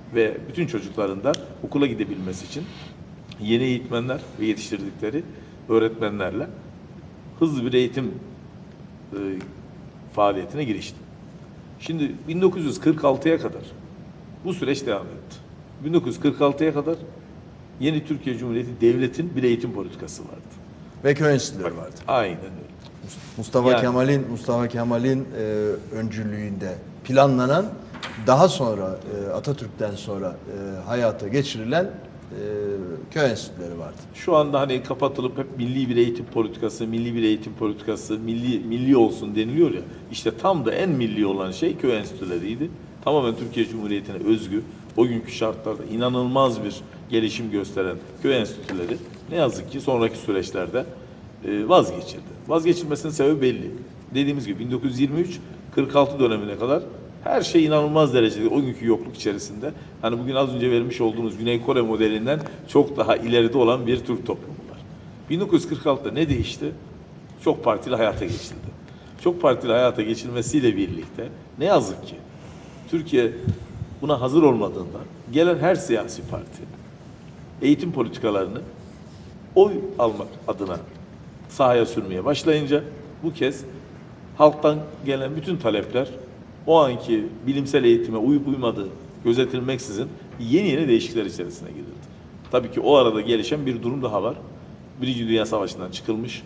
ve bütün çocukların da okula gidebilmesi için yeni eğitmenler ve yetiştirdikleri öğretmenlerle hızlı bir eğitim e, faaliyetine girişti. Şimdi bin dokuz yüz kırk altıya kadar bu süreç devam etti. bin dokuz yüz kırk altıya kadar yeni Türkiye Cumhuriyeti Devlet'in bir eğitim politikası vardı. Ve köy enstitüleri vardı. Aynen öyle. Mustafa Yani- Kemal'in Mustafa Kemal'in e, öncülüğünde planlanan, daha sonra e, Atatürk'ten sonra e, hayata geçirilen e, köy enstitüleri vardı. Şu anda hani kapatılıp hep milli bir eğitim politikası, milli bir eğitim politikası, milli milli olsun deniliyor ya. İşte tam da en milli olan şey köy enstitüleriydi. Tamamen Türkiye Cumhuriyeti'ne özgü, o günkü şartlarda inanılmaz bir gelişim gösteren köy enstitüleri ne yazık ki sonraki süreçlerde e, vazgeçildi. Vazgeçilmesinin sebebi belli. Dediğimiz gibi bin dokuz yüz yirmi üç kırk altı dönemine kadar her şey inanılmaz derecede o günkü yokluk içerisinde. Hani bugün az önce vermiş olduğunuz Güney Kore modelinden çok daha ileride olan bir Türk toplumu var. bin dokuz yüz kırk altıda ne değişti? Çok partili hayata geçildi. Çok partili hayata geçilmesiyle birlikte ne yazık ki Türkiye buna hazır olmadığında gelen her siyasi parti eğitim politikalarını oy almak adına sahaya sürmeye başlayınca bu kez halktan gelen bütün talepler o anki bilimsel eğitime uyup uymadığı gözetilmeksizin yeni yeni değişiklikler içerisine girildi. Tabii ki o arada gelişen bir durum daha var. Birinci Dünya Savaşı'ndan çıkılmış.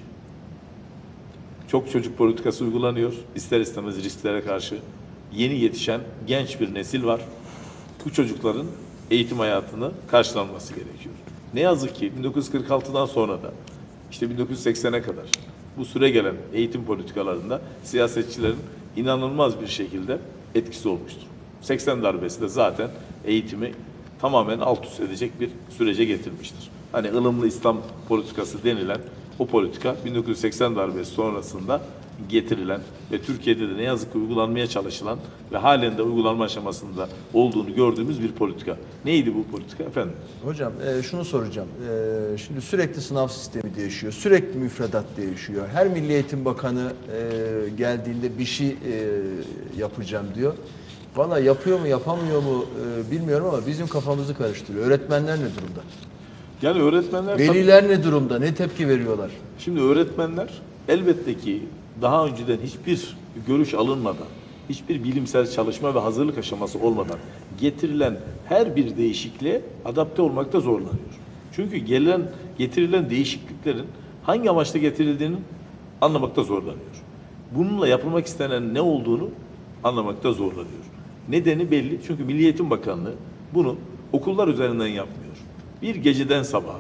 Çok çocuk politikası uygulanıyor. İster istemez risklere karşı yeni yetişen genç bir nesil var. Bu çocukların eğitim hayatını karşılanması gerekiyor. Ne yazık ki bin dokuz yüz kırk altıdan sonra da işte bin dokuz yüz seksene kadar bu süre gelen eğitim politikalarında siyasetçilerin inanılmaz bir şekilde etkisi olmuştur. seksen darbesi de zaten eğitimi tamamen alt üst edecek bir sürece getirmiştir. Hani ılımlı İslam politikası denilen o politika bin dokuz yüz seksen darbesi sonrasında getirilen ve Türkiye'de de ne yazık ki uygulanmaya çalışılan ve halen de uygulanma aşamasında olduğunu gördüğümüz bir politika. Neydi bu politika efendim? Hocam e, şunu soracağım. E, şimdi sürekli sınav sistemi değişiyor. Sürekli müfredat değişiyor. Her Milli Eğitim Bakanı e, geldiğinde bir şey e, yapacağım diyor. Valla yapıyor mu yapamıyor mu e, bilmiyorum ama bizim kafamızı karıştırıyor. Öğretmenler ne durumda? Yani öğretmenler tabii- Veliler ne durumda? Ne tepki veriyorlar? Şimdi öğretmenler elbette ki daha önceden hiçbir görüş alınmadan, hiçbir bilimsel çalışma ve hazırlık aşaması olmadan getirilen her bir değişikliğe adapte olmakta zorlanıyor. Çünkü gelen getirilen değişikliklerin hangi amaçla getirildiğini anlamakta zorlanıyor. Bununla yapılmak istenen ne olduğunu anlamakta zorlanıyor. Nedeni belli. Çünkü Milli Eğitim Bakanlığı bunu okullar üzerinden yapmıyor. Bir geceden sabaha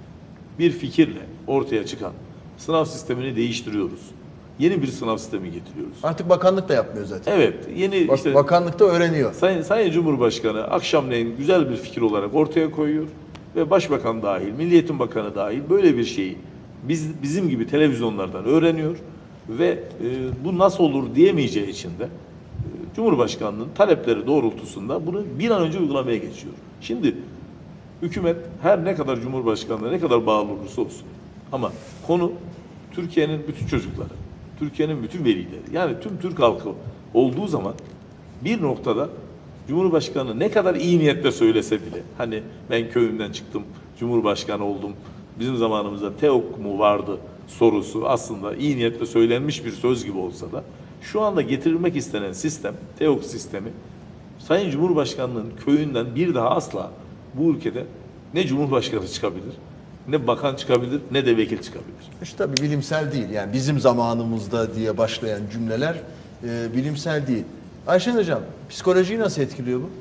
bir fikirle ortaya çıkan sınav sistemini değiştiriyoruz. Yeni bir sınav sistemi getiriyoruz. Artık bakanlık da yapmıyor zaten. Evet, yeni Bak, işte bakanlık da öğreniyor. Sayın, Sayın Cumhurbaşkanı akşamleyin güzel bir fikir olarak ortaya koyuyor ve Başbakan dahil, Milli Eğitim Bakanı dahil böyle bir şeyi biz bizim gibi televizyonlardan öğreniyor ve e, bu nasıl olur diyemeyeceği için de e, Cumhurbaşkanlığının talepleri doğrultusunda bunu bir an önce uygulamaya geçiyor. Şimdi hükümet her ne kadar Cumhurbaşkanlığına ne kadar bağlı olursa olsun ama konu Türkiye'nin bütün çocukları, Türkiye'nin bütün velileri yani tüm Türk halkı olduğu zaman bir noktada Cumhurbaşkanı ne kadar iyi niyetle söylese bile hani ben köyümden çıktım, Cumhurbaşkanı oldum, bizim zamanımızda TEOK mu vardı sorusu aslında iyi niyetle söylenmiş bir söz gibi olsa da şu anda getirilmek istenen sistem, TEOK sistemi Sayın Cumhurbaşkanlığının köyünden bir daha asla bu ülkede ne Cumhurbaşkanı çıkabilir, ne bakan çıkabilir, ne de vekil çıkabilir. İşte tabii bilimsel değil. Yani bizim zamanımızda diye başlayan cümleler e, bilimsel değil. Ayşen Hocam, psikolojiyi nasıl etkiliyor bu?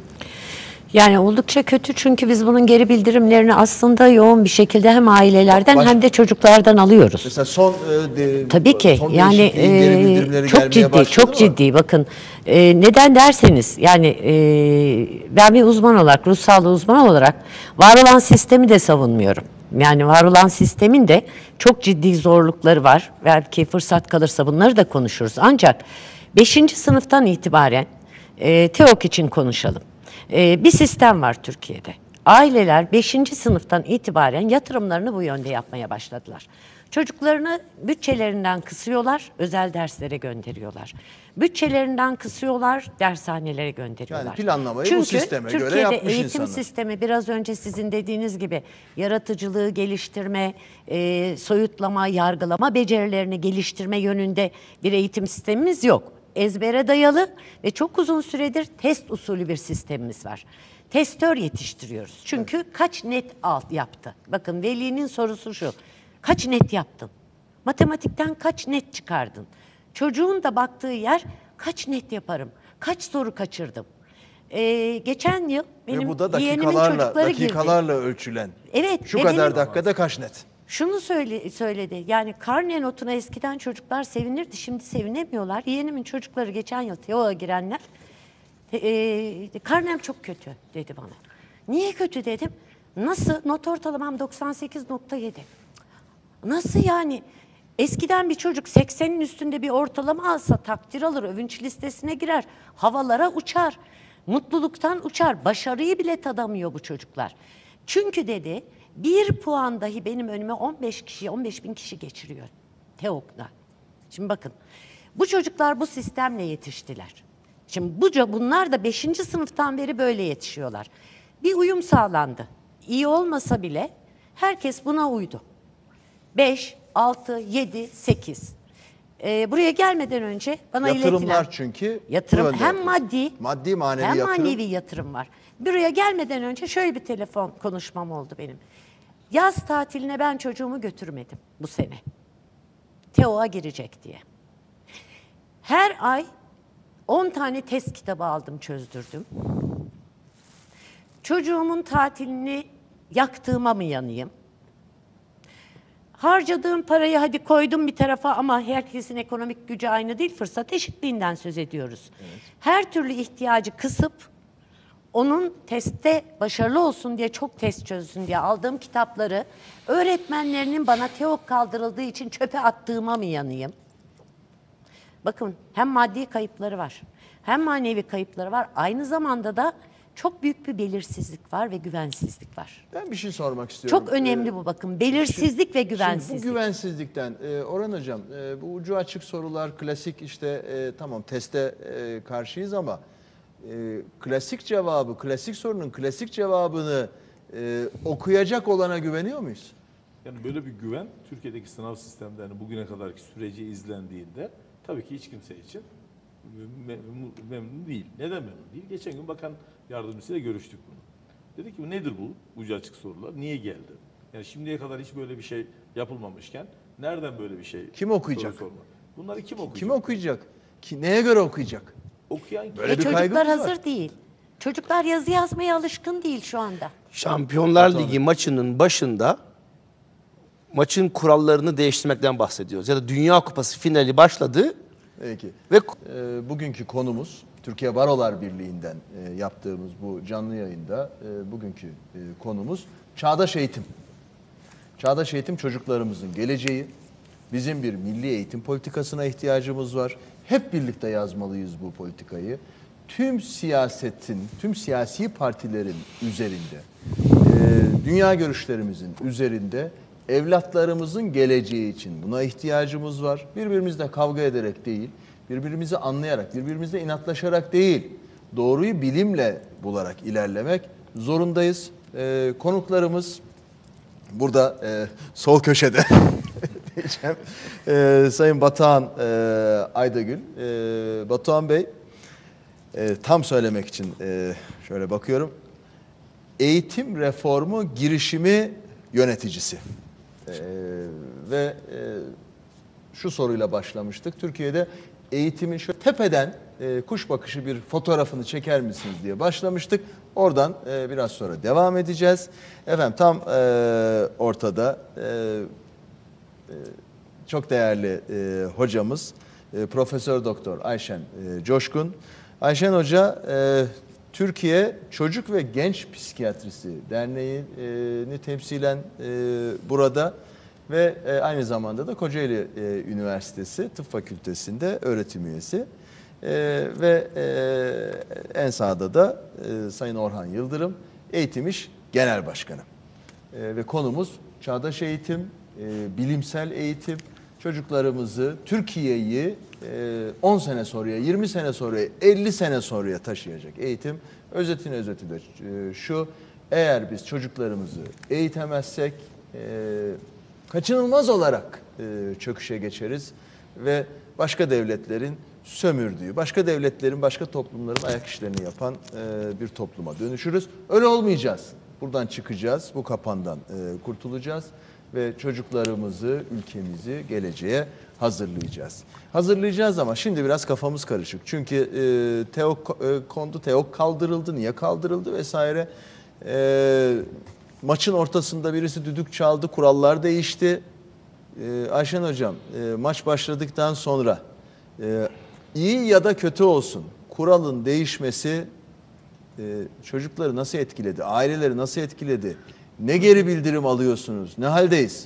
Yani oldukça kötü çünkü biz bunun geri bildirimlerini aslında yoğun bir şekilde hem ailelerden Baş- hem de çocuklardan alıyoruz. Mesela son e, de, Tabii ki son yani değişikliğin geri e, bildirimleri çok gelmeye ciddi başladı çok mı? ciddi bakın e, neden derseniz yani e, ben bir uzman olarak ruh sağlığı uzmanı olarak var olan sistemi de savunmuyorum. Yani var olan sistemin de çok ciddi zorlukları var. Belki fırsat kalırsa bunları da konuşuruz. Ancak beşinci sınıftan itibaren e, TEOK için konuşalım. E, bir sistem var Türkiye'de. Aileler beşinci sınıftan itibaren yatırımlarını bu yönde yapmaya başladılar. Çocuklarını bütçelerinden kısıyorlar, özel derslere gönderiyorlar. Bütçelerinden kısıyorlar, dershanelere gönderiyorlar. Yani planlamayı Çünkü bu sisteme göre Türkiye'de yapmış eğitim insanlar. sistemi biraz önce sizin dediğiniz gibi yaratıcılığı geliştirme, e, soyutlama, yargılama becerilerini geliştirme yönünde bir eğitim sistemimiz yok. Ezbere dayalı ve çok uzun süredir test usulü bir sistemimiz var. Testör yetiştiriyoruz. Çünkü evet. kaç net alt yaptı? Bakın velinin sorusu şu. Kaç net yaptın? Matematikten kaç net çıkardın? Çocuğun da baktığı yer kaç net yaparım? Kaç soru kaçırdım? Ee, geçen yıl benim Ve bu da yeğenimin dakikalarla, çocukları dakikalarla girdi. ölçülen. Evet. Şu ve kadar benim- dakikada kaç net? Şunu söyle, söyledi. Yani karne notuna eskiden çocuklar sevinirdi. Şimdi sevinemiyorlar. Yeğenimin çocukları geçen yıl T E O'ya girenler e, karnem çok kötü dedi bana. Niye kötü dedim. Nasıl? Not ortalamam doksan sekiz nokta yedi. Nasıl yani? Eskiden bir çocuk seksenin üstünde bir ortalama alsa takdir alır, övünç listesine girer, havalara uçar, mutluluktan uçar, başarıyı bile tadamıyor bu çocuklar. Çünkü dedi bir puan dahi benim önüme on beş kişi, on beş bin kişi geçiriyor T E O'da. Şimdi bakın bu çocuklar bu sistemle yetiştiler. Şimdi bu, bunlar da beşinci sınıftan beri böyle yetişiyorlar. Bir uyum sağlandı. İyi olmasa bile herkes buna uydu. beş, altı, yedi, sekiz. Ee, buraya gelmeden önce bana Yatırımlar iletilen... çünkü Yatırım bu yönde hem yapıyoruz. maddi, Maddi, manevi hem yatırım. manevi yatırım var. Buraya gelmeden önce şöyle bir telefon konuşmam oldu benim. Yaz tatiline ben çocuğumu götürmedim bu sene. T E O'ya girecek diye. Her ay on tane test kitabı aldım, çözdürdüm. Çocuğumun tatilini yaktığıma mı yanayım? Harcadığım parayı hadi koydum bir tarafa ama herkesin ekonomik gücü aynı değil, fırsat eşitliğinden söz ediyoruz. Evet. Her türlü ihtiyacı kısıp onun testte başarılı olsun diye, çok test çözsün diye aldığım kitapları öğretmenlerinin bana T E O kaldırıldığı için çöpe attığıma mı yanayım? Bakın hem maddi kayıpları var, hem manevi kayıpları var. Aynı zamanda da çok büyük bir belirsizlik var ve güvensizlik var. Ben bir şey sormak istiyorum. Çok önemli Ee, bu bakın. Belirsizlik şimdi, ve güvensizlik. Şimdi bu güvensizlikten e, Orhan Hocam e, bu ucu açık sorular klasik işte e, tamam teste e, karşıyız ama e, klasik cevabı, klasik sorunun klasik cevabını e, okuyacak olana güveniyor muyuz? Yani böyle bir güven Türkiye'deki sınav sistemlerinin bugüne kadarki süreci izlendiğinde tabii ki hiç kimse için memnun, memnun değil. Neden memnun değil? Geçen gün bakan yardımcısıyla görüştük bunu. Dedi ki nedir bu ucu açık sorular? Niye geldi? Yani şimdiye kadar hiç böyle bir şey yapılmamışken nereden böyle bir şey? Kim okuyacak? Soru sorma. Bunları kim okuyacak? Kim okuyacak? Ki neye göre okuyacak? Okuyan kim? Böyle Ve bir çocuklar kaygımız var. hazır değil. Çocuklar yazı yazmaya alışkın değil şu anda. Şampiyonlar Ligi maçının başında maçın kurallarını değiştirmekten bahsediyoruz. Ya da Dünya Kupası finali başladı. Peki. Ve E, bugünkü konumuz Türkiye Barolar Birliği'nden e, yaptığımız bu canlı yayında e, bugünkü e, konumuz çağdaş eğitim. Çağdaş eğitim çocuklarımızın geleceği. Bizim bir milli eğitim politikasına ihtiyacımız var. Hep birlikte yazmalıyız bu politikayı. Tüm siyasetin, tüm siyasi partilerin üzerinde, e, dünya görüşlerimizin üzerinde evlatlarımızın geleceği için buna ihtiyacımız var. Birbirimizle kavga ederek değil, birbirimizi anlayarak, birbirimizle inatlaşarak değil, doğruyu bilimle bularak ilerlemek zorundayız. Ee, konuklarımız burada e, sol köşede diyeceğim. Ee, Sayın Batuhan e, Aydagül. E, Batuhan Bey, e, tam söylemek için e, şöyle bakıyorum. Eğitim reformu girişimi yöneticisi. Ee, ve e, şu soruyla başlamıştık. Türkiye'de eğitimin şöyle tepeden e, kuş bakışı bir fotoğrafını çeker misiniz diye başlamıştık. Oradan e, biraz sonra devam edeceğiz. Efendim tam e, ortada e, e, çok değerli e, hocamız e, Profesör Doktor Ayşen e, Coşkun. Ayşen Hoca e, Türkiye Çocuk ve Genç Psikiyatrisi Derneği'ni temsilen e, burada ve e, aynı zamanda da Kocaeli e, Üniversitesi Tıp Fakültesi'nde öğretim üyesi. E, ve e, en sağda da e, Sayın Orhan Yıldırım, Eğitim İş Genel Başkanı. E, ve konumuz çağdaş eğitim, e, bilimsel eğitim. Çocuklarımızı, Türkiye'yi e, on sene sonraya, yirmi sene sonraya, elli sene sonraya taşıyacak eğitim. Özetin özeti de e, şu, eğer biz çocuklarımızı eğitemezsek e, kaçınılmaz olarak e, çöküşe geçeriz ve başka devletlerin sömürdüğü, başka devletlerin, başka toplumların ayak işlerini yapan e, bir topluma dönüşürüz. Öyle olmayacağız. Buradan çıkacağız, bu kapandan e, kurtulacağız ve çocuklarımızı, ülkemizi geleceğe hazırlayacağız. Hazırlayacağız ama şimdi biraz kafamız karışık. Çünkü e, TEOK e, kondu, TEOK kaldırıldı, niye kaldırıldı vesaire. E, maçın ortasında birisi düdük çaldı, kurallar değişti. E, Ayşen Hocam, e, maç başladıktan sonra e, iyi ya da kötü olsun kuralın değişmesi e, çocukları nasıl etkiledi, aileleri nasıl etkiledi? Ne geri bildirim alıyorsunuz? Ne haldeyiz?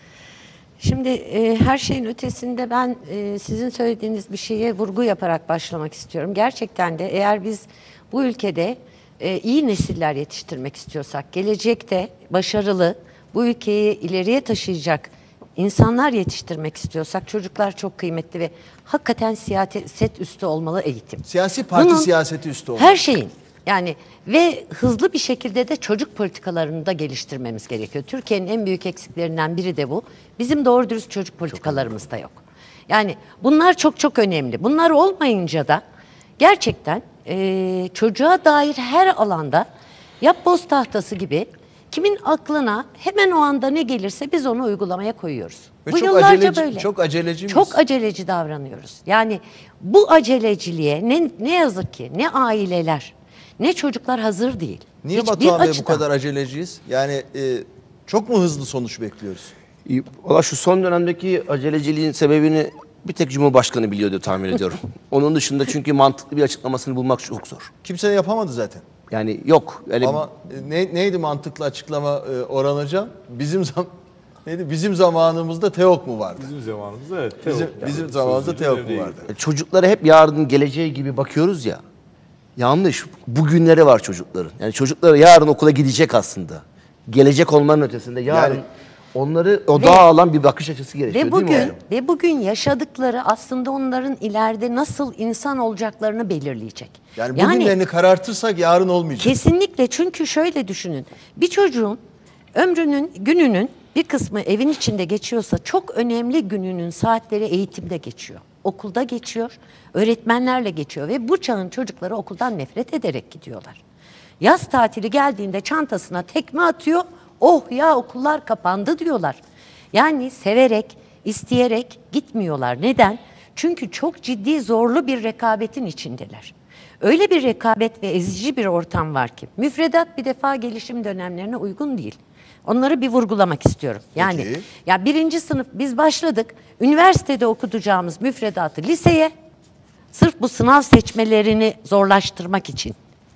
Şimdi e, her şeyin ötesinde ben e, sizin söylediğiniz bir şeye vurgu yaparak başlamak istiyorum. Gerçekten de eğer biz bu ülkede e, iyi nesiller yetiştirmek istiyorsak, gelecekte başarılı, bu ülkeyi ileriye taşıyacak insanlar yetiştirmek istiyorsak, çocuklar çok kıymetli ve hakikaten siyaset üstü olmalı eğitim. Siyasi parti Bunun siyaseti üstü olmalı. her şeyin. Yani ve hızlı bir şekilde de çocuk politikalarını da geliştirmemiz gerekiyor. Türkiye'nin en büyük eksiklerinden biri de bu. Bizim doğru dürüst çocuk politikalarımız da yok. Yani bunlar çok çok önemli. Bunlar olmayınca da gerçekten e, çocuğa dair her alanda yapboz tahtası gibi kimin aklına hemen o anda ne gelirse biz onu uygulamaya koyuyoruz. Ve bu çok yıllarca aceleci, böyle. çok aceleci miyiz? Çok aceleci davranıyoruz. Yani bu aceleciliğe ne, ne yazık ki ne aileler ne çocuklar hazır değil. Niye Hiçbir Batuhan Bey bu açıdan. kadar aceleciyiz? Yani e, çok mu hızlı sonuç bekliyoruz? İyi, Valla şu son dönemdeki aceleciliğin sebebini bir tek Cumhurbaşkanı biliyor diye tahmin ediyorum. Onun dışında çünkü mantıklı bir açıklamasını bulmak çok zor. Kimse de yapamadı zaten. Yani yok. Yani Ama e, ne, neydi mantıklı açıklama e, Orhan Hocam? Bizim zam neydi? Bizim zamanımızda TEOK mu vardı? Bizim zamanımızda evet. Bizim, TEOK, bizim yani zamanımızda sözlüğün TEOK mu örneği. vardı? çocuklara hep yarının geleceği gibi bakıyoruz ya. Yanlış. Bugünleri var çocukların. Yani çocuklar yarın okula gidecek aslında. Gelecek olmanın ötesinde yarın Yani- onları odağa alan bir bakış açısı gerekiyor Ve değil mi bugün hocam? ve bugün yaşadıkları aslında onların ileride nasıl insan olacaklarını belirleyecek. Yani bugünlerini karartırsak yarın olmayacak. Kesinlikle, çünkü şöyle düşünün. Bir çocuğun ömrünün, gününün bir kısmı evin içinde geçiyorsa çok önemli gününün saatleri eğitimde geçiyor. Okulda geçiyor, öğretmenlerle geçiyor ve bu çağın çocukları okuldan nefret ederek gidiyorlar. Yaz tatili geldiğinde çantasına tekme atıyor, oh ya okullar kapandı diyorlar. Yani severek, isteyerek gitmiyorlar. Neden? Çünkü çok ciddi, zorlu bir rekabetin içindeler. Öyle bir rekabet ve ezici bir ortam var ki müfredat bir defa gelişim dönemlerine uygun değil. Onları bir vurgulamak istiyorum. Yani Peki. ya birinci sınıf biz başladık. Üniversitede okutacağımız müfredatı liseye sırf bu sınav seçmelerini zorlaştırmak için.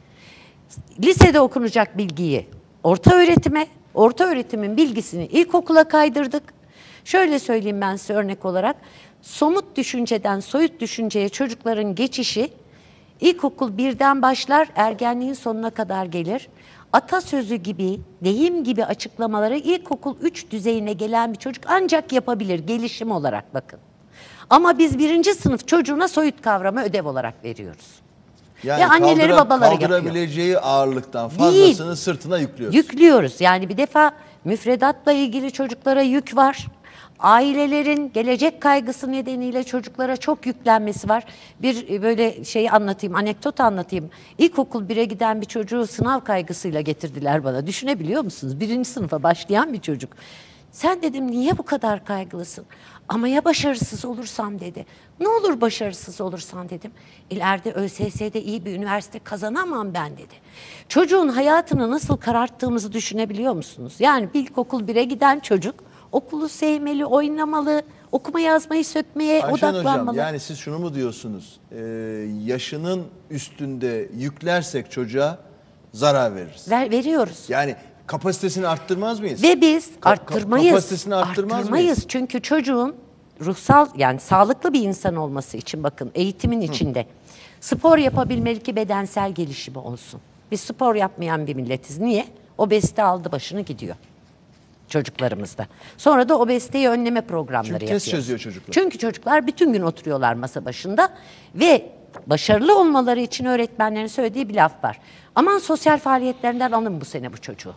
Lisede okunacak bilgiyi orta öğretime, orta öğretimin bilgisini ilkokula kaydırdık. Şöyle söyleyeyim ben size örnek olarak. Somut düşünceden soyut düşünceye çocukların geçişi ilkokul birden başlar, ergenliğin sonuna kadar gelir. Atasözü gibi, deyim gibi açıklamaları ilkokul üç düzeyine gelen bir çocuk ancak yapabilir gelişim olarak, bakın. Ama biz birinci sınıf çocuğuna soyut kavramı ödev olarak veriyoruz. Yani Ve anneleri, kaldıra- babaları yapıyor. kaldırabileceği ağırlıktan Değil. fazlasını sırtına yüklüyoruz. Yüklüyoruz. Yani bir defa müfredatla ilgili çocuklara yük var. Ailelerin gelecek kaygısı nedeniyle çocuklara çok yüklenmesi var. Bir e, böyle şey anlatayım, anekdot anlatayım. İlkokul bire giden bir çocuğu sınav kaygısıyla getirdiler bana. Düşünebiliyor musunuz? Birinci sınıfa başlayan bir çocuk. Sen dedim niye bu kadar kaygılısın? Ama ya başarısız olursam dedi. Ne olur başarısız olursan dedim. İleride ÖSS'de iyi bir üniversite kazanamam ben dedi. Çocuğun hayatını nasıl kararttığımızı düşünebiliyor musunuz? Yani bir ilkokul bire giden çocuk okulu sevmeli, oynamalı, okuma yazmayı sökmeye Ayşen odaklanmalı. Hocam, yani siz şunu mu diyorsunuz? Ee, yaşının üstünde yüklersek çocuğa zarar veririz. Ver, veriyoruz. Yani kapasitesini arttırmaz mıyız? Ve biz Ka- arttırmayız. kapasitesini arttırmaz arttırmayız. mıyız? Çünkü çocuğun ruhsal, yani sağlıklı bir insan olması için bakın eğitimin içinde spor yapabilmeli ki bedensel gelişimi olsun. Biz spor yapmayan bir milletiz. Niye? Obezite aldı başını gidiyor. çocuklarımızda. Sonra da obeziteyi önleme programları Çünkü yapıyoruz. test çözüyor çocuklar. Çünkü çocuklar bütün gün oturuyorlar masa başında ve başarılı olmaları için öğretmenlerin söylediği bir laf var. Aman sosyal faaliyetlerinden alın bu sene bu çocuğu.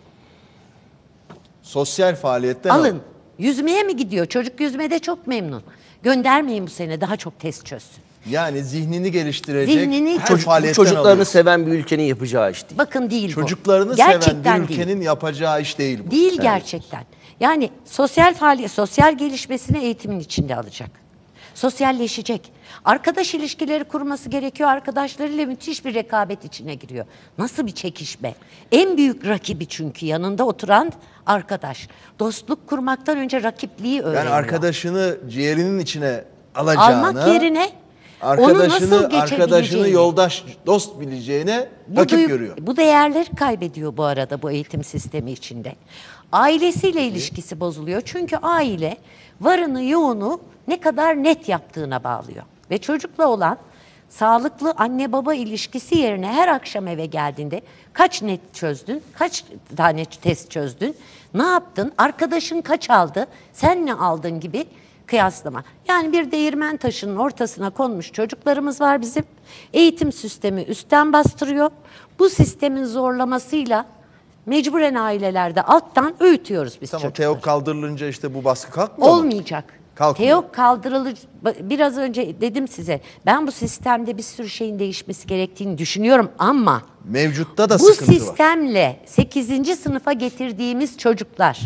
Sosyal faaliyetten Alın. Yüzmeye mi gidiyor? Çocuk yüzmede çok memnun. Göndermeyin bu sene, daha çok test çözsün. Yani zihnini geliştirecek Zihnini- her Çocuk- faaliyetten Çocuklarını alıyor. seven bir ülkenin yapacağı iş değil. Bakın değil bu. Çocuklarını Gerçekten seven bir değil. ülkenin yapacağı iş değil bu. Değil gerçekten. Yani sosyal faaliyet, sosyal gelişmesini eğitimin içinde alacak. Sosyalleşecek. Arkadaş ilişkileri kurması gerekiyor. Arkadaşlarıyla müthiş bir rekabet içine giriyor. Nasıl bir çekişme? En büyük rakibi çünkü yanında oturan arkadaş. Dostluk kurmaktan önce rakipliği öğreniyor. Yani arkadaşını ciğerinin içine alacağına, almak yerine onu arkadaşını nasıl arkadaşını geçebileceğini. yoldaş, dost bileceğine Bu rakip duy- görüyor. Bu değerleri kaybediyor bu arada bu eğitim sistemi içinde. Ailesiyle ilişkisi bozuluyor. Çünkü aile varını yoğunu ne kadar net yaptığına bağlıyor. Ve çocukla olan sağlıklı anne baba ilişkisi yerine her akşam eve geldiğinde kaç net çözdün, kaç tane test çözdün, ne yaptın, arkadaşın kaç aldı, sen ne aldın gibi kıyaslama. Yani bir değirmen taşının ortasına konmuş çocuklarımız var bizim. Eğitim sistemi üstten bastırıyor. Bu sistemin zorlamasıyla mecburen ailelerde alttan öğütüyoruz biz Tamam, çocukları. TEOK kaldırılınca işte bu baskı kalkmıyor mu? Olmayacak. Kalkmıyor. TEOK kaldırılır. Biraz önce dedim size, ben bu sistemde bir sürü şeyin değişmesi gerektiğini düşünüyorum ama Mevcutta da bu sıkıntı var. sistemle sekizinci sınıfa getirdiğimiz çocuklar,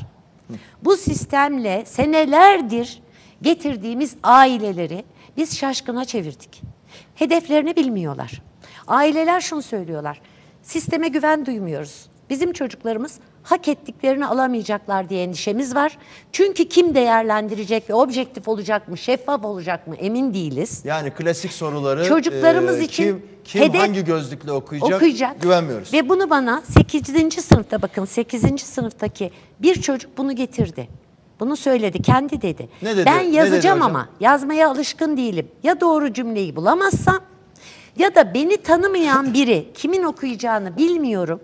bu sistemle senelerdir getirdiğimiz aileleri biz şaşkına çevirdik. Hedeflerini bilmiyorlar. Aileler şunu söylüyorlar: sisteme güven duymuyoruz. Bizim çocuklarımız hak ettiklerini alamayacaklar diye endişemiz var. Çünkü kim değerlendirecek ve objektif olacak mı, şeffaf olacak mı emin değiliz. Yani klasik soruları Çocuklarımız e, için kim, kim hedef- hangi gözlükle okuyacak, okuyacak. güvenmiyoruz. Ve bunu bana sekizinci sınıfta, bakın sekizinci sınıftaki bir çocuk bunu getirdi. Bunu söyledi, kendi dedi. Ne dedi? Ben Ne dedi yazacağım hocam? ama yazmaya alışkın değilim. Ya doğru cümleyi bulamazsam ya da beni tanımayan biri kimin okuyacağını bilmiyorum.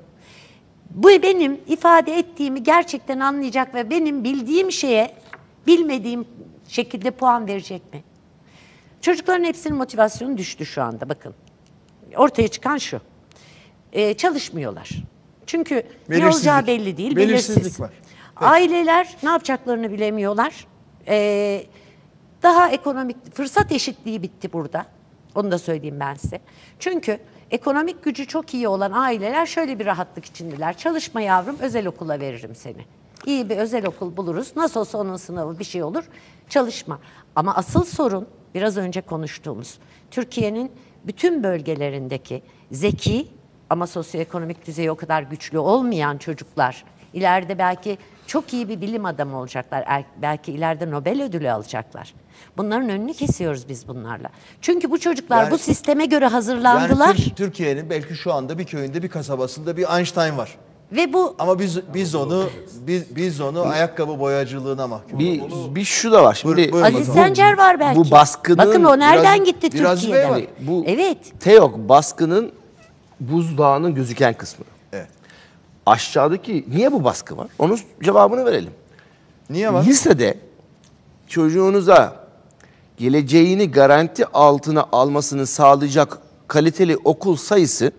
Bu benim ifade ettiğimi gerçekten anlayacak ve benim bildiğim şeye bilmediğim şekilde puan verecek mi? Çocukların hepsinin motivasyonu düştü şu anda, bakın. Ortaya çıkan şu: Ee, çalışmıyorlar. Çünkü ne Belirsizlik. olacağı belli değil, Belirsizlik belirsiz. var. Aileler ne yapacaklarını bilemiyorlar. Ee, daha ekonomik, fırsat eşitliği bitti burada. Onu da söyleyeyim ben size. Çünkü ekonomik gücü çok iyi olan aileler şöyle bir rahatlık içindeler: çalışma yavrum, özel okula veririm seni. İyi bir özel okul buluruz. Nasıl olsa onun sınavı bir şey olur. Çalışma. Ama asıl sorun biraz önce konuştuğumuz Türkiye'nin bütün bölgelerindeki zeki ama sosyoekonomik düzeyi o kadar güçlü olmayan çocuklar ileride belki çok iyi bir bilim adamı olacaklar. Er- Belki ileride Nobel ödülü alacaklar. Bunların önünü kesiyoruz biz bunlarla. Çünkü bu çocuklar Yani- bu sisteme göre hazırlandılar Yani Tür- Türkiye'nin belki şu anda bir köyünde, bir kasabasında bir Einstein var. ve bu Ama biz biz onu biz biz onu ayakkabı boyacılığına mahkum. Bir, bir şu da var. Şimdi Buyur- buyurun Aziz bakalım. Sencer var belki. bu baskının Bakın o nereden biraz- gitti biraz Türkiye'den? Bey var. Yani bu Evet. TEOK baskının buzdağının gözüken kısmı. Evet. Aşağıdaki niye bu baskı var? Onun cevabını verelim. Niye var? Lisede çocuğunuza geleceğini garanti altına almasını sağlayacak kaliteli okul sayısı,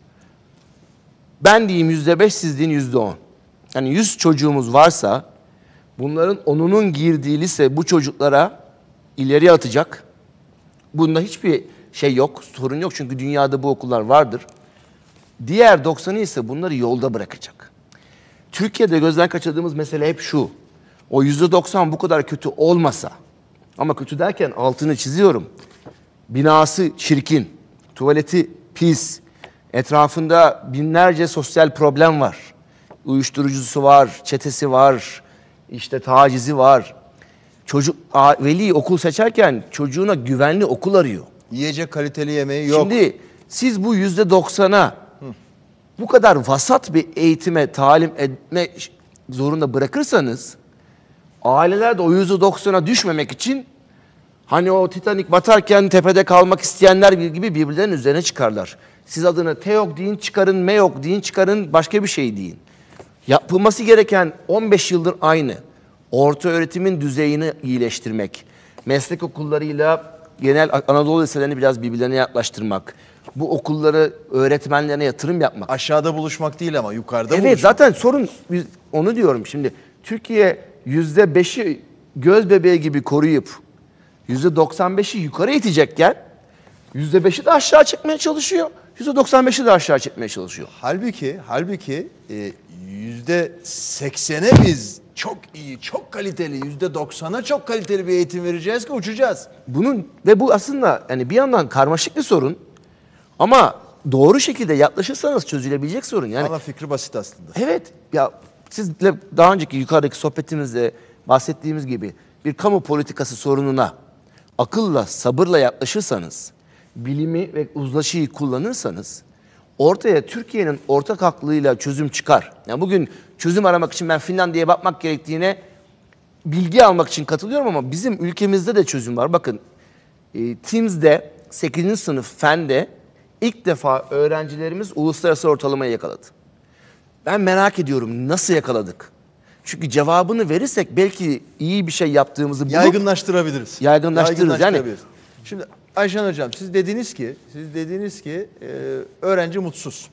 ben diyeyim yüzde beş, siz deyin yüzde on. Yani yüz çocuğumuz varsa bunların onunun girdiği lise bu çocuklara ileri atacak. Bunda hiçbir şey yok, sorun yok çünkü dünyada bu okullar vardır. Diğer doksanı ise bunları yolda bırakacak. Türkiye'de gözden kaçırdığımız mesele hep şu: o yüzde doksan bu kadar kötü olmasa, ama kötü derken altını çiziyorum, binası çirkin, tuvaleti pis, etrafında binlerce sosyal problem var. Uyuşturucusu var, çetesi var, işte tacizi var. Çocuk, a- veli okul seçerken çocuğuna güvenli okul arıyor. Yiyecek kaliteli yemeği yok. Şimdi siz bu yüzde doksana bu kadar vasat bir eğitime talim etme ş- zorunda bırakırsanız, aileler de o yüzde doksana düşmemek için hani o Titanic batarken tepede kalmak isteyenler gibi birbirlerinin üzerine çıkarlar. Siz adına TEOK deyin çıkarın, MEOK deyin çıkarın, başka bir şey deyin. Yapılması gereken on beş yıldır aynı. Orta öğretimin düzeyini iyileştirmek, meslek okullarıyla genel Anadolu liselerini biraz birbirlerine yaklaştırmak, bu okulları öğretmenlerine yatırım yapmak. Aşağıda buluşmak değil ama yukarıda Evet, buluşmak. zaten sorun biz- onu diyorum şimdi. Türkiye yüzde beşi göz bebeği gibi koruyup yüzde doksan beşi yukarı itecekken yüzde beşi de aşağı çekmeye çalışıyor. yüzde doksan beşi de aşağı çekmeye çalışıyor. Halbuki, halbuki e, yüzde seksene biz çok iyi, çok kaliteli, yüzde doksana çok kaliteli bir eğitim vereceğiz ki uçacağız. Bunun ve bu aslında yani bir yandan karmaşık bir sorun ama doğru şekilde yaklaşırsanız çözülebilecek sorun. Yani Ama fikri basit aslında. evet ya sizle daha önceki yukarıdaki sohbetimizde bahsettiğimiz gibi bir kamu politikası sorununa akılla, sabırla yaklaşırsanız, bilimi ve uzlaşıyı kullanırsanız ortaya Türkiye'nin ortak aklıyla çözüm çıkar. Yani bugün çözüm aramak için ben Finlandiya'ya bakmak gerektiğine bilgi almak için katılıyorum ama bizim ülkemizde de çözüm var. Bakın e, Teams'de sekizinci sınıf Fen'de ilk defa öğrencilerimiz uluslararası ortalamayı yakaladı. Ben merak ediyorum nasıl yakaladık? Çünkü cevabını verirsek belki iyi bir şey yaptığımızı bulup Yaygınlaştırabiliriz. Yaygınlaştırırız. Yani- Şimdi Ayşen Hocam siz dediniz ki, siz dediniz ki e, öğrenci mutsuz.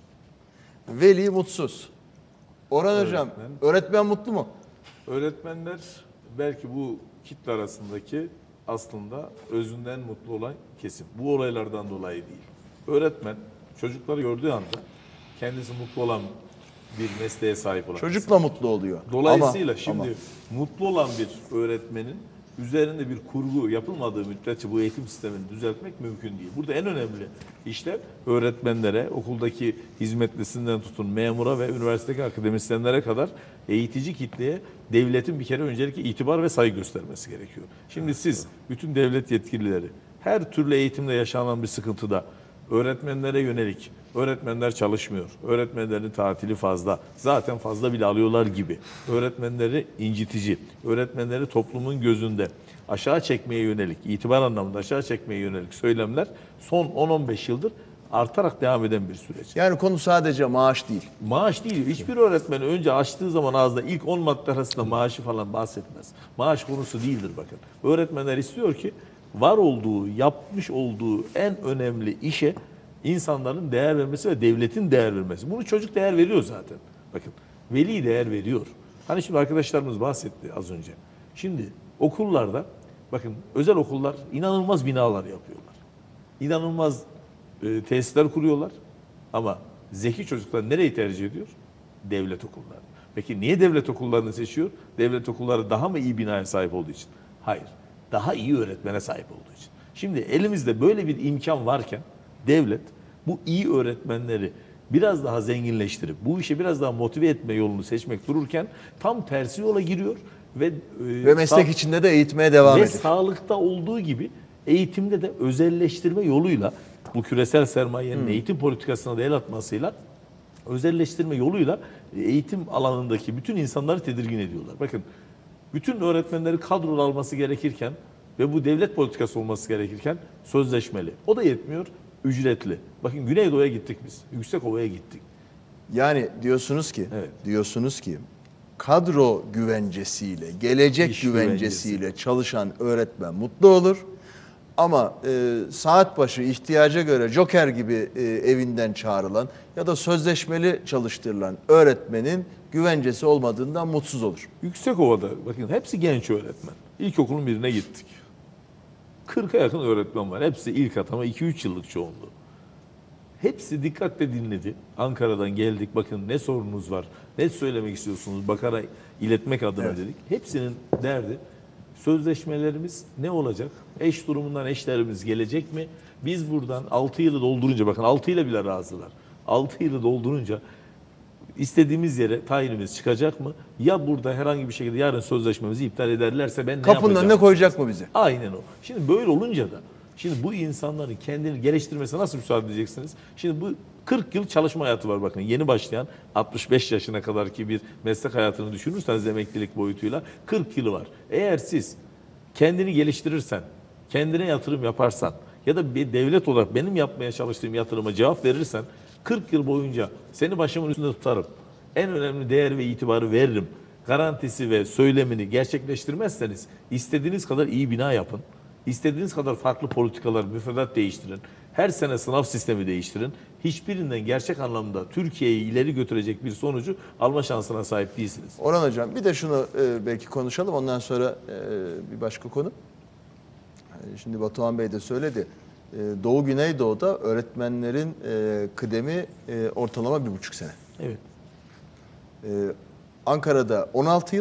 Veli mutsuz. Orhan Hocam, öğretmen mutlu mu? Öğretmenler belki bu kitle arasındaki aslında özünden mutlu olan kesim. Bu olaylardan dolayı değil. Öğretmen çocukları gördüğü anda kendisi mutlu olan bir mesleğe sahip olan. Çocukla mutlu oluyor. Dolayısıyla Ama- şimdi ama mutlu olan bir öğretmenin üzerinde bir kurgu yapılmadığı müddetçe bu eğitim sistemini düzeltmek mümkün değil. Burada en önemli işler öğretmenlere, okuldaki hizmetlisinden tutun memura ve üniversitedeki akademisyenlere kadar eğitici kitleye devletin bir kere öncelikle itibar ve saygı göstermesi gerekiyor. Şimdi siz bütün devlet yetkilileri her türlü eğitimde yaşanan bir sıkıntıda öğretmenlere yönelik, öğretmenler çalışmıyor, öğretmenlerin tatili fazla, zaten fazla bile alıyorlar gibi, öğretmenleri incitici, öğretmenleri toplumun gözünde aşağı çekmeye yönelik, itibar anlamında aşağı çekmeye yönelik söylemler son on on beş yıldır artarak devam eden bir süreç. yani konu sadece maaş değil. Maaş değil. Hiçbir öğretmen önce açtığı zaman ağzında ilk on madde arasında maaşı falan bahsetmez. Maaş konusu değildir bakın. Öğretmenler istiyor ki var olduğu, yapmış olduğu en önemli işe insanların değer vermesi ve devletin değer vermesi. Bunu çocuk değer veriyor zaten. Bakın veli değer veriyor. Hani şimdi arkadaşlarımız bahsetti az önce. Şimdi okullarda bakın özel okullar inanılmaz binalar yapıyorlar. İnanılmaz e, tesisler kuruyorlar. Ama zeki çocuklar nereyi tercih ediyor? Devlet okulları. Peki niye devlet okullarını seçiyor? Devlet okulları daha mı iyi binaya sahip olduğu için? Hayır. Daha iyi öğretmene sahip olduğu için. Şimdi elimizde böyle bir imkan varken devlet bu iyi öğretmenleri biraz daha zenginleştirip bu işe biraz daha motive etme yolunu seçmek dururken tam tersi yola giriyor ve e, Ve meslek sağ- içinde de eğitmeye devam ve ediyor. sağlıkta olduğu gibi eğitimde de özelleştirme yoluyla bu küresel sermayenin Hmm. eğitim politikasına da el atmasıyla özelleştirme yoluyla eğitim alanındaki bütün insanları tedirgin ediyorlar. Bakın bütün öğretmenleri kadrolu alması gerekirken ve bu devlet politikası olması gerekirken sözleşmeli. O da yetmiyor, ücretli. Bakın Güneydoğu'ya gittik biz. Yüksekova'ya gittik. Yani diyorsunuz ki, Evet. diyorsunuz ki kadro güvencesiyle, gelecek İş güvencesiyle çalışan öğretmen mutlu olur. Ama e, saat başı ihtiyaca göre joker gibi e, evinden çağrılan ya da sözleşmeli çalıştırılan öğretmenin güvencesi olmadığından mutsuz olur. Yüksekova'da bakın hepsi genç öğretmen. İlkokulun birine gittik. kırka yakın öğretmen var. Hepsi ilk atama iki üç yıllık çoğunluğu. Hepsi dikkatle dinledi. Ankara'dan geldik bakın ne sorunuz var, ne söylemek istiyorsunuz Bakan'a iletmek adına Evet. dedik. Hepsinin derdi sözleşmelerimiz ne olacak? Eş durumundan eşlerimiz gelecek mi? Biz buradan altı yılı doldurunca bakın altı yıla bile razılar. altı yılı doldurunca istediğimiz yere tayinimiz çıkacak mı? Ya burada herhangi bir şekilde yarın sözleşmemizi iptal ederlerse ben ne Kapının yapacağım? önüne koyacak mı bizi? Aynen o. Şimdi böyle olunca da şimdi bu insanların kendini geliştirmesine nasıl müsaade edeceksiniz? Şimdi bu kırk yıl çalışma hayatı var bakın. Yeni başlayan altmış beş yaşına kadar ki bir meslek hayatını düşünürseniz emeklilik boyutuyla kırk yılı var. Eğer siz kendini geliştirirsen, kendine yatırım yaparsan ya da bir devlet olarak benim yapmaya çalıştığım yatırıma cevap verirsen kırk yıl boyunca seni başımın üstünde tutarım. en önemli değer ve itibarı veririm garantisi ve söylemini gerçekleştirmezseniz istediğiniz kadar iyi bina yapın. İstediğiniz kadar farklı politikalar, müfredat değiştirin. Her sene sınav sistemi değiştirin. Hiçbirinden gerçek anlamda Türkiye'yi ileri götürecek bir sonucu alma şansına sahip değilsiniz. Orhan Hocam bir de şunu e, belki konuşalım. Ondan sonra e, bir başka konu. E, Şimdi Batuhan Bey de söyledi. E, Doğu Güneydoğu'da öğretmenlerin e, kıdemi e, ortalama bir buçuk sene. Evet. E, Ankara'da on altı yıl,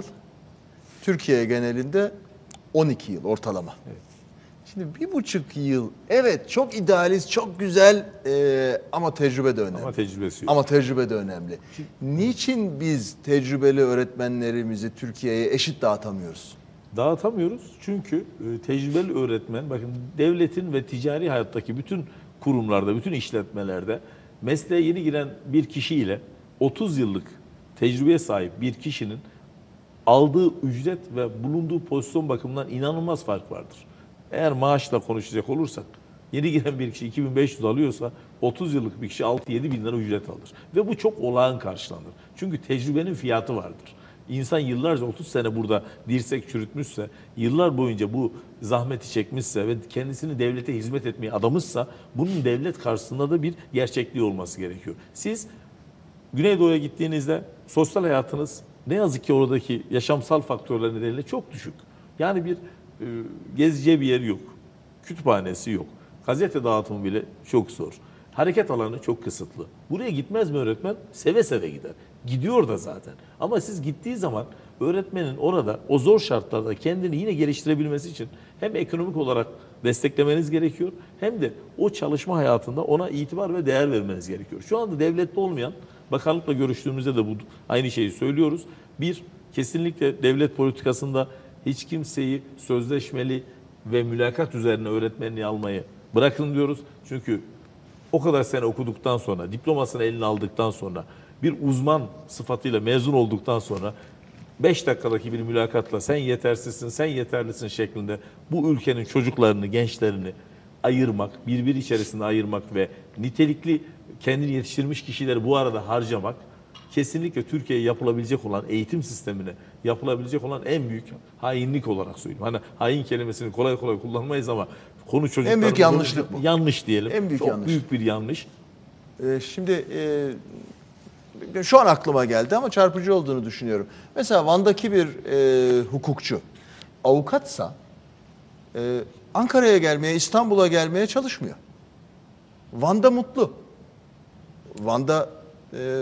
Türkiye genelinde on iki yıl ortalama. Evet. Şimdi bir buçuk yıl, evet çok idealist, çok güzel e, ama tecrübe de önemli. Ama tecrübesi yok. Ama tecrübe de önemli. Niçin biz tecrübeli öğretmenlerimizi Türkiye'ye eşit dağıtamıyoruz? Dağıtamıyoruz çünkü e, tecrübeli öğretmen, bakın devletin ve ticari hayattaki bütün kurumlarda, bütün işletmelerde mesleğe yeni giren bir kişiyle otuz yıllık tecrübeye sahip bir kişinin aldığı ücret ve bulunduğu pozisyon bakımından inanılmaz fark vardır. Eğer maaşla konuşacak olursak yeni giren bir kişi iki bin beş yüz alıyorsa otuz yıllık bir kişi altı yedi bin lira ücret alır. Ve bu çok olağan karşılanır. Çünkü tecrübenin fiyatı vardır. İnsan yıllarca otuz sene burada dirsek çürütmüşse, yıllar boyunca bu zahmeti çekmişse ve kendisini devlete hizmet etmeye adamışsa bunun devlet karşısında da bir gerçekliği olması gerekiyor. Siz Güneydoğu'ya gittiğinizde sosyal hayatınız ne yazık ki oradaki yaşamsal faktörler nedeniyle çok düşük. Yani bir e, gezeceği bir yeri yok. Kütüphanesi yok. Gazete dağıtımı bile çok zor. Hareket alanı çok kısıtlı. Buraya gitmez mi öğretmen? Seve seve gider. Gidiyor da zaten. Ama siz gittiği zaman öğretmenin orada o zor şartlarda kendini yine geliştirebilmesi için hem ekonomik olarak desteklemeniz gerekiyor hem de o çalışma hayatında ona itibar ve değer vermeniz gerekiyor. Şu anda devlette olmayan, bakanlıkla görüştüğümüzde de bu aynı şeyi söylüyoruz. Bir, kesinlikle devlet politikasında hiç kimseyi sözleşmeli ve mülakat üzerine öğretmenliği almayı bırakın diyoruz. Çünkü o kadar sene okuduktan sonra, diplomasını eline aldıktan sonra, bir uzman sıfatıyla mezun olduktan sonra beş dakikadaki bir mülakatla sen yetersizsin, sen yeterlisin şeklinde bu ülkenin çocuklarını, gençlerini ayırmak, birbiri içerisinde ayırmak ve nitelikli kendini yetiştirmiş kişileri bu arada harcamak kesinlikle Türkiye'ye yapılabilecek olan eğitim sistemine yapılabilecek olan en büyük hainlik olarak söyleyeyim. Hani hain kelimesini kolay kolay kullanmayız ama konu çocuklar. En büyük yanlışlık bu. Yanlış diyelim. En büyük Çok yanlış. büyük bir yanlış. Ee, şimdi e, şu an aklıma geldi ama çarpıcı olduğunu düşünüyorum. Mesela Van'daki bir e, hukukçu, avukatsa e, Ankara'ya gelmeye, İstanbul'a gelmeye çalışmıyor. Van'da mutlu. Van'da e,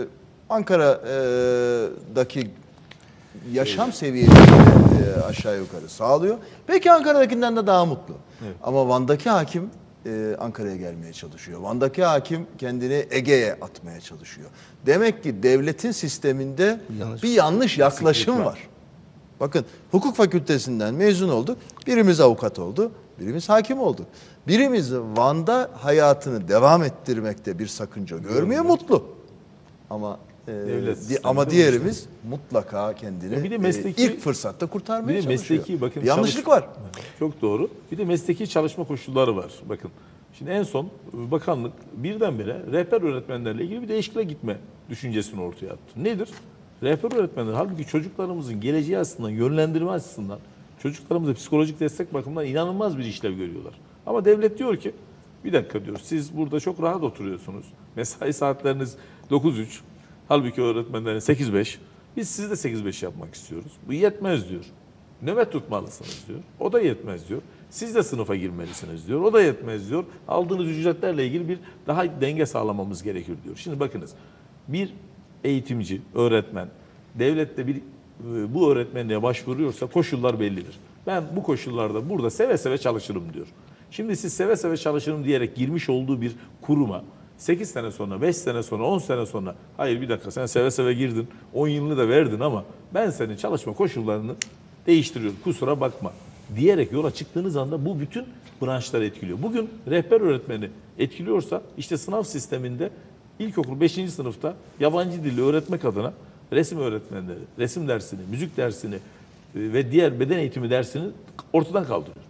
Ankara'daki yaşam seviyesini e, aşağı yukarı sağlıyor. Belki Ankara'dakinden de daha mutlu. Evet. Ama Van'daki hakim e, Ankara'ya gelmeye çalışıyor. Van'daki hakim kendini Ege'ye atmaya çalışıyor. Demek ki devletin sisteminde Yanlış. bir yanlış yaklaşım var. var. Bakın hukuk fakültesinden mezun olduk. Birimiz avukat oldu, birimiz hakim olduk. Birimiz Van'da hayatını devam ettirmekte bir sakınca görmüyor, mutlu. Ama e, Devlet di- sistemi ama de diğerimiz mutlaka kendini Ya bir de e, mesleki- ilk fırsatta kurtarmaya Bir de çalışıyor. mesleki bakın Bir yanlışlık çalış- var. Çok doğru. Bir de mesleki çalışma koşulları var. Bakın. Şimdi en son bakanlık birdenbire rehber öğretmenlerle ilgili bir değişikliğe gitme düşüncesini ortaya attı. Nedir? Rehber öğretmenler halbuki çocuklarımızın geleceği açısından, yönlendirme açısından, çocuklarımıza psikolojik destek bakımından inanılmaz bir işlev görüyorlar. Ama devlet diyor ki bir dakika diyor siz burada çok rahat oturuyorsunuz. Mesai saatleriniz dokuz üç. Halbuki öğretmenlerin sekiz beş. Biz sizi de sekiz beş yapmak istiyoruz. Bu yetmez diyor. Nöbet tutmalısınız diyor. O da yetmez diyor. Siz de sınıfa girmelisiniz diyor. O da yetmez diyor. Aldığınız ücretlerle ilgili bir daha denge sağlamamız gerekir diyor. Şimdi bakınız bir eğitimci, öğretmen devlette bir e, bu öğretmenliğe başvuruyorsa koşullar bellidir. Ben bu koşullarda burada seve seve çalışırım diyor. Şimdi siz seve seve çalışırım diyerek girmiş olduğu bir kuruma sekiz sene sonra, beş sene sonra, on sene sonra hayır bir dakika sen seve seve girdin, on yılını da verdin ama ben senin çalışma koşullarını değiştiriyorum kusura bakma diyerek yola çıktığınız anda bu bütün branşları etkiliyor. Bugün rehber öğretmeni etkiliyorsa işte sınav sisteminde ilkokul beşinci sınıfta yabancı dili öğretmek adına resim öğretmenleri, resim dersini, müzik dersini e, ve diğer beden eğitimi dersini ortadan kaldırıyor.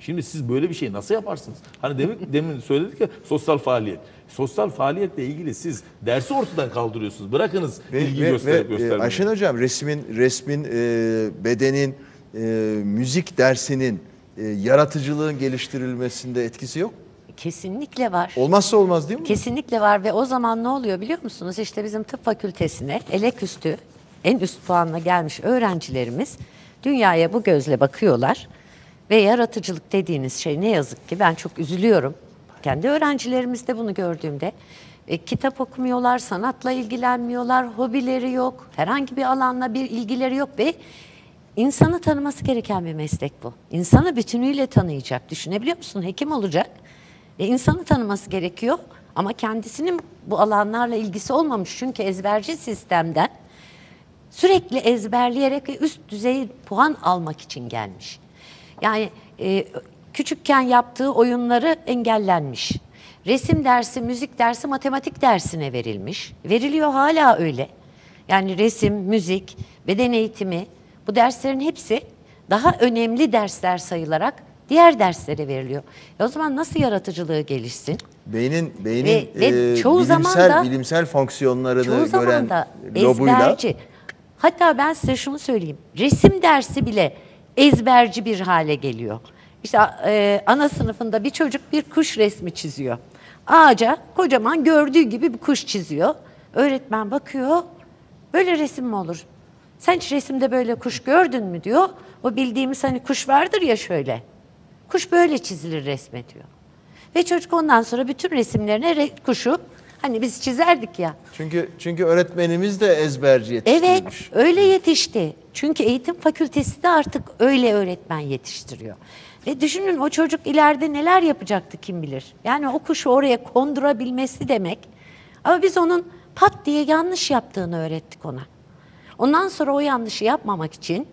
Şimdi siz böyle bir şey nasıl yaparsınız? Hani demin, demin söyledik ya sosyal faaliyet. Sosyal faaliyetle ilgili siz dersi ortadan kaldırıyorsunuz. Bırakınız Ve, ilgi ve, gösterip ve, göstermeyi. e, Ayşen Hocam resmin, resmin e, bedenin, e, müzik dersinin e, yaratıcılığın geliştirilmesinde etkisi yok. Kesinlikle var. Olmazsa olmaz değil mi? Kesinlikle var ve o zaman ne oluyor biliyor musunuz? İşte bizim tıp fakültesine eleküstü, en üst puanla gelmiş öğrencilerimiz dünyaya bu gözle bakıyorlar. Ve yaratıcılık dediğiniz şey ne yazık ki ben çok üzülüyorum. Kendi öğrencilerimizde bunu gördüğümde. E, kitap okumuyorlar, sanatla ilgilenmiyorlar, hobileri yok, herhangi bir alanla bir ilgileri yok ve insanı tanıması gereken bir meslek bu. İnsanı bütünüyle tanıyacak. Düşünebiliyor musun? Hekim olacak. E, insanı tanıması gerekiyor ama kendisinin bu alanlarla ilgisi olmamış. Çünkü ezberci sistemden sürekli ezberleyerek ve üst düzey puan almak için gelmiş. Yani e, küçükken yaptığı oyunları engellenmiş. Resim dersi, müzik dersi, matematik dersine verilmiş. Veriliyor hala öyle. Yani resim, müzik, beden eğitimi bu derslerin hepsi daha önemli dersler sayılarak diğer derslere veriliyor. E o zaman nasıl yaratıcılığı gelişsin? Beynin beynin Ve- ve e, çoğu bilimsel zaman da- bilimsel fonksiyonlarını Çoğu zaman gören da lobuyla ezberci. Hatta ben size şunu söyleyeyim. Resim dersi bile ezberci bir hale geliyor. İşte e, ana sınıfında bir çocuk bir kuş resmi çiziyor. Ağaca kocaman gördüğü gibi bir kuş çiziyor. Öğretmen bakıyor. Böyle resim mi olur? Sen hiç resimde böyle kuş gördün mü diyor. O bildiğimiz hani kuş vardır ya şöyle. Kuş böyle çizilir resme diyor. Ve çocuk ondan sonra bütün resimlerine re- kuşu hani biz çizerdik ya. çünkü çünkü öğretmenimiz de ezberci Evet, yetiştirmiş. öyle yetişti. Çünkü eğitim fakültesi de artık öyle öğretmen yetiştiriyor. Ve düşünün o çocuk ileride neler yapacaktı kim bilir. Yani o kuşu oraya kondurabilmesi demek. Ama biz onun pat diye yanlış yaptığını öğrettik ona. Ondan sonra o yanlışı yapmamak için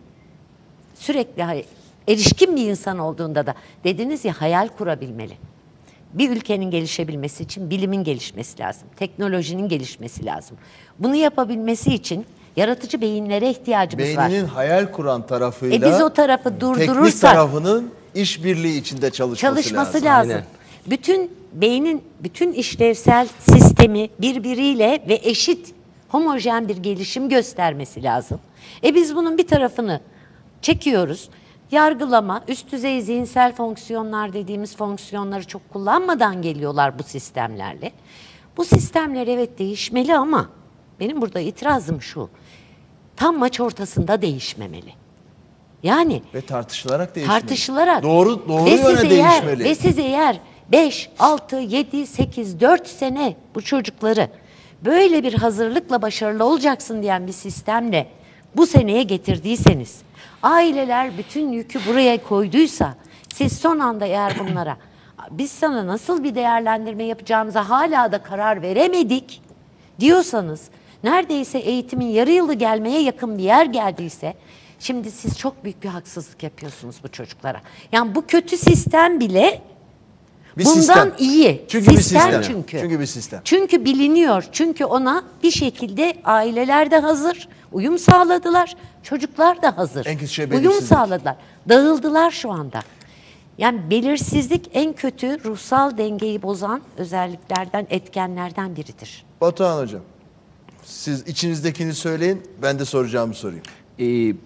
sürekli hay- erişkin bir insan olduğunda da dediniz ya hayal kurabilmeli. Bir ülkenin gelişebilmesi için bilimin gelişmesi lazım. Teknolojinin gelişmesi lazım. Bunu yapabilmesi için yaratıcı beyinlere ihtiyacımız var. Beyninin hayal kuran tarafıyla E biz o tarafı teknik durdurursak tarafının işbirliği içinde çalışması, çalışması lazım. lazım. Aynen. Bütün beynin bütün işlevsel sistemi birbiriyle ve eşit, homojen bir gelişim göstermesi lazım. E biz bunun bir tarafını çekiyoruz. Yargılama, üst düzey zihinsel fonksiyonlar dediğimiz fonksiyonları çok kullanmadan geliyorlar bu sistemlerle. Bu sistemler evet değişmeli ama benim burada itirazım şu. Tam maç ortasında değişmemeli. Yani Ve tartışılarak değişmeli. tartışılarak Doğru doğru ve yöne siz eğer- değişmeli. Ve siz eğer beş, altı, yedi, sekiz, dört sene bu çocukları böyle bir hazırlıkla başarılı olacaksın diyen bir sistemle bu seneye getirdiyseniz, aileler bütün yükü buraya koyduysa, siz son anda eğer bunlara biz sana nasıl bir değerlendirme yapacağımıza hala da karar veremedik diyorsanız, neredeyse eğitimin yarı yılı gelmeye yakın bir yer geldiyse, şimdi siz çok büyük bir haksızlık yapıyorsunuz bu çocuklara. Yani bu kötü sistem bile Bir bundan sistem. iyi. Çünkü bir sistem, sistem. çünkü. Çünkü bir sistem. Çünkü biliniyor. Çünkü ona bir şekilde aileler de hazır. Uyum sağladılar. Çocuklar da hazır. En kötü şey Uyum belirsizlik. sağladılar. Dağıldılar şu anda. Yani belirsizlik en kötü ruhsal dengeyi bozan özelliklerden, etkenlerden biridir. Batuhan Hocam, siz içinizdekini söyleyin, ben de soracağımı sorayım. Ee,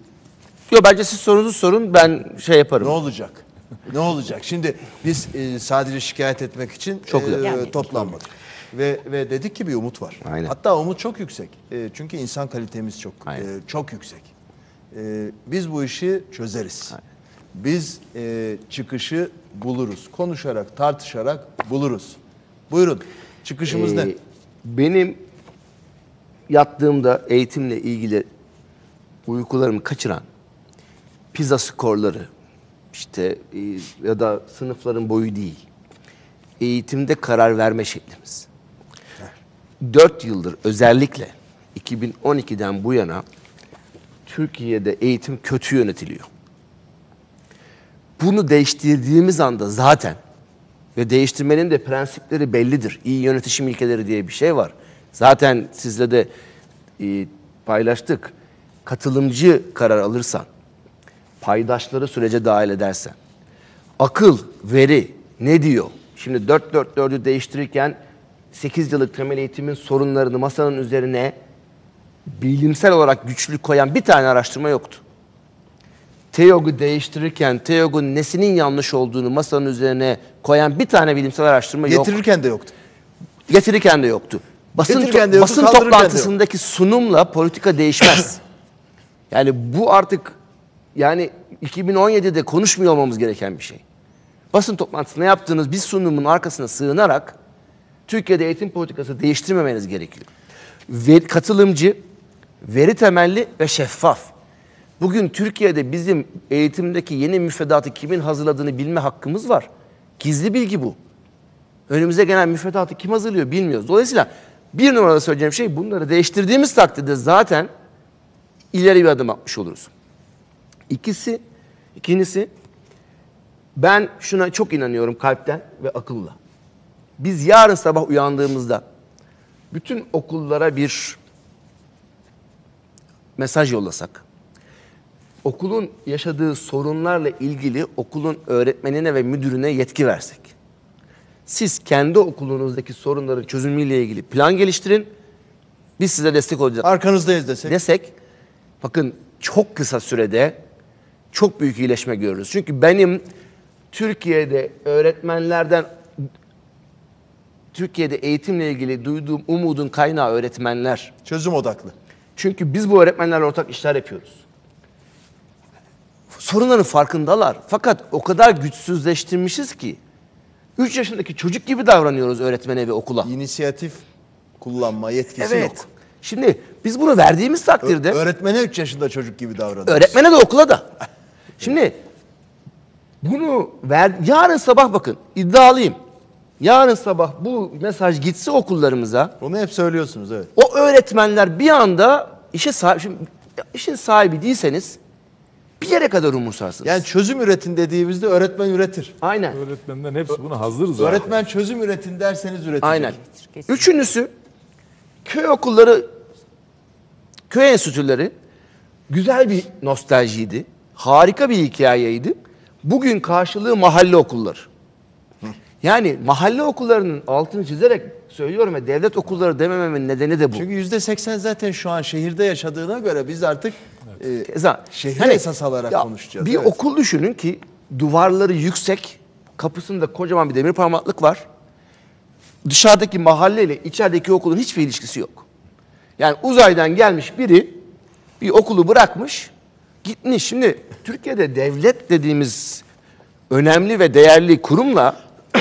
yo, bence siz sorunuzu sorun, ben şey yaparım. Ne olacak? Ne olacak? Şimdi biz e, sadece şikayet etmek için Çok e, güzel. Yani- toplanmadık. Ve ve dedik ki bir umut var. Aynen. Hatta umut çok yüksek. E, çünkü insan kalitemiz çok e, Aynen. çok yüksek. E, biz bu işi çözeriz. Biz e, çıkışı buluruz. Konuşarak, tartışarak buluruz. Buyurun. Çıkışımız Ee, ne? Benim yattığımda eğitimle ilgili uykularımı kaçıran pizza skorları, işte e, ya da sınıfların boyu değil, eğitimde karar verme şeklimiz. Dört yıldır özellikle iki bin on ikiden bu yana Türkiye'de eğitim kötü yönetiliyor. Bunu değiştirdiğimiz anda zaten ve değiştirmenin de prensipleri bellidir. İyi yönetişim ilkeleri diye bir şey var. Zaten sizle de e, paylaştık. Katılımcı karar alırsan, paydaşları sürece dahil edersen, akıl, veri ne diyor? Şimdi dört dört dördü değiştirirken sekiz yıllık temel eğitimin sorunlarını masanın üzerine bilimsel olarak güçlü koyan bir tane araştırma yoktu. TEOG'u değiştirirken TEOG'un nesinin yanlış olduğunu masanın üzerine koyan bir tane bilimsel araştırma yok. Getirirken de yoktu. Getirirken de yoktu. Basın, Getirirken de yoktu, basın kaldırırken de toplantısındaki sunumla politika değişmez. Yani bu artık yani iki bin on yedide konuşmuyor olmamız gereken bir şey. Basın toplantısında yaptığınız bir sunumun arkasına sığınarak Türkiye'de eğitim politikası değiştirmemeniz gerekiyor. Ve katılımcı, veri temelli ve şeffaf. Bugün Türkiye'de bizim eğitimdeki yeni müfredatı kimin hazırladığını bilme hakkımız var. Gizli bilgi bu. Önümüze gelen müfredatı kim hazırlıyor bilmiyoruz. Dolayısıyla bir numarada söyleyeceğim şey, bunları değiştirdiğimiz takdirde zaten ileri bir adım atmış oluruz. İkisi, ikincisi, ben şuna çok inanıyorum kalpten ve akılla. Biz yarın sabah uyandığımızda bütün okullara bir mesaj yollasak, okulun yaşadığı sorunlarla ilgili okulun öğretmenine ve müdürüne yetki versek, siz kendi okulunuzdaki sorunların çözümüyle ilgili plan geliştirin, biz size destek olacağız Arkanızdayız desek. desek, bakın çok kısa sürede çok büyük iyileşme görürüz. Çünkü benim Türkiye'de öğretmenlerden, Türkiye'de eğitimle ilgili duyduğum umudun kaynağı öğretmenler. Çözüm odaklı. Çünkü biz bu öğretmenlerle ortak işler yapıyoruz. Sorunların farkındalar. Fakat o kadar güçsüzleştirmişiz ki üç yaşındaki çocuk gibi davranıyoruz öğretmene ve okula. İnisiyatif kullanma yetkisi Evet. yok. Şimdi biz bunu verdiğimiz takdirde Öğretmene üç yaşında çocuk gibi davranıyoruz. öğretmene de okula da. Şimdi bunu ver, yarın sabah bakın iddialıyım. Yarın sabah bu mesaj gitse okullarımıza, Onu hep söylüyorsunuz, evet. o öğretmenler bir anda işe sahip, şimdi işin sahibi değilseniz bir yere kadar umursarsınız. Yani çözüm üretin dediğimizde öğretmen üretir. Aynen. Öğretmenlerin hepsi buna hazır zaten. Öğretmen çözüm üretin derseniz üretecek. Aynen. Üçüncüsü, köy okulları, köy enstitüleri güzel bir nostaljiydi. Harika bir hikayeydi. Bugün karşılığı mahalle okulları. Yani mahalle okullarının altını çizerek söylüyorum ve devlet okulları demememin nedeni de bu. Çünkü yüzde seksen zaten şu an şehirde yaşadığına göre biz artık e, Keza, şehri esas alarak ya konuşacağız. Bir evet. okul düşünün ki duvarları yüksek, kapısında kocaman bir demir parmaklık var. Dışarıdaki mahalleyle içerideki okulun hiçbir ilişkisi yok. Yani uzaydan gelmiş biri bir okulu bırakmış, gitmiş. Şimdi Türkiye'de devlet dediğimiz önemli ve değerli kurumla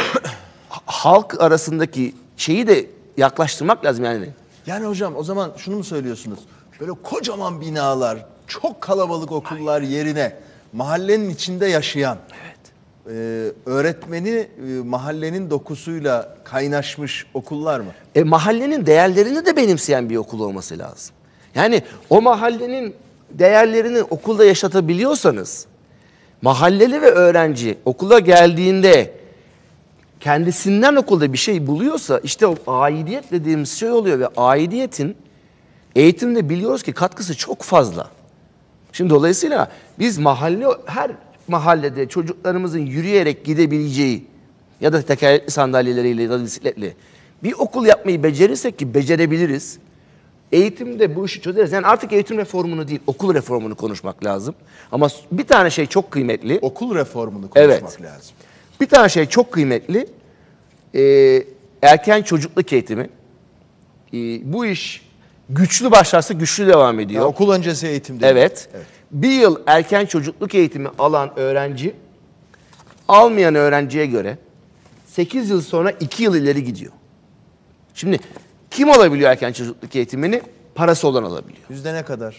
halk arasındaki şeyi de yaklaştırmak lazım yani. Yani hocam o zaman şunu mu söylüyorsunuz? Böyle kocaman binalar, çok kalabalık okullar yerine mahallenin içinde yaşayan, e, öğretmeni e, mahallenin dokusuyla kaynaşmış okullar mı? E, mahallenin değerlerini de benimseyen bir okul olması lazım. Yani o mahallenin değerlerini okulda yaşatabiliyorsanız, mahalleli ve öğrenci okula geldiğinde kendisinden okulda bir şey buluyorsa, işte o aidiyet dediğimiz şey oluyor ve aidiyetin eğitimde biliyoruz ki katkısı çok fazla. Şimdi dolayısıyla biz mahalle, her mahallede çocuklarımızın yürüyerek gidebileceği ya da tekerlekli sandalyeleriyle ya da bisikletle bir okul yapmayı becerirsek, ki becerebiliriz, eğitimde bu işi çözeriz. Yani artık eğitim reformunu değil, okul reformunu konuşmak lazım. Ama bir tane şey çok kıymetli. Okul reformunu konuşmak Evet. lazım. Bir tane şey çok kıymetli. Ee, erken çocukluk eğitimi. Ee, bu iş güçlü başlarsa güçlü devam ediyor. Ya okul öncesi eğitim değil. Evet. Bir yıl erken çocukluk eğitimi alan öğrenci, almayan öğrenciye göre sekiz yıl sonra iki yıl ileri gidiyor. Şimdi kim alabiliyor erken çocukluk eğitimini? Parası olan alabiliyor. Yüzde ne kadar?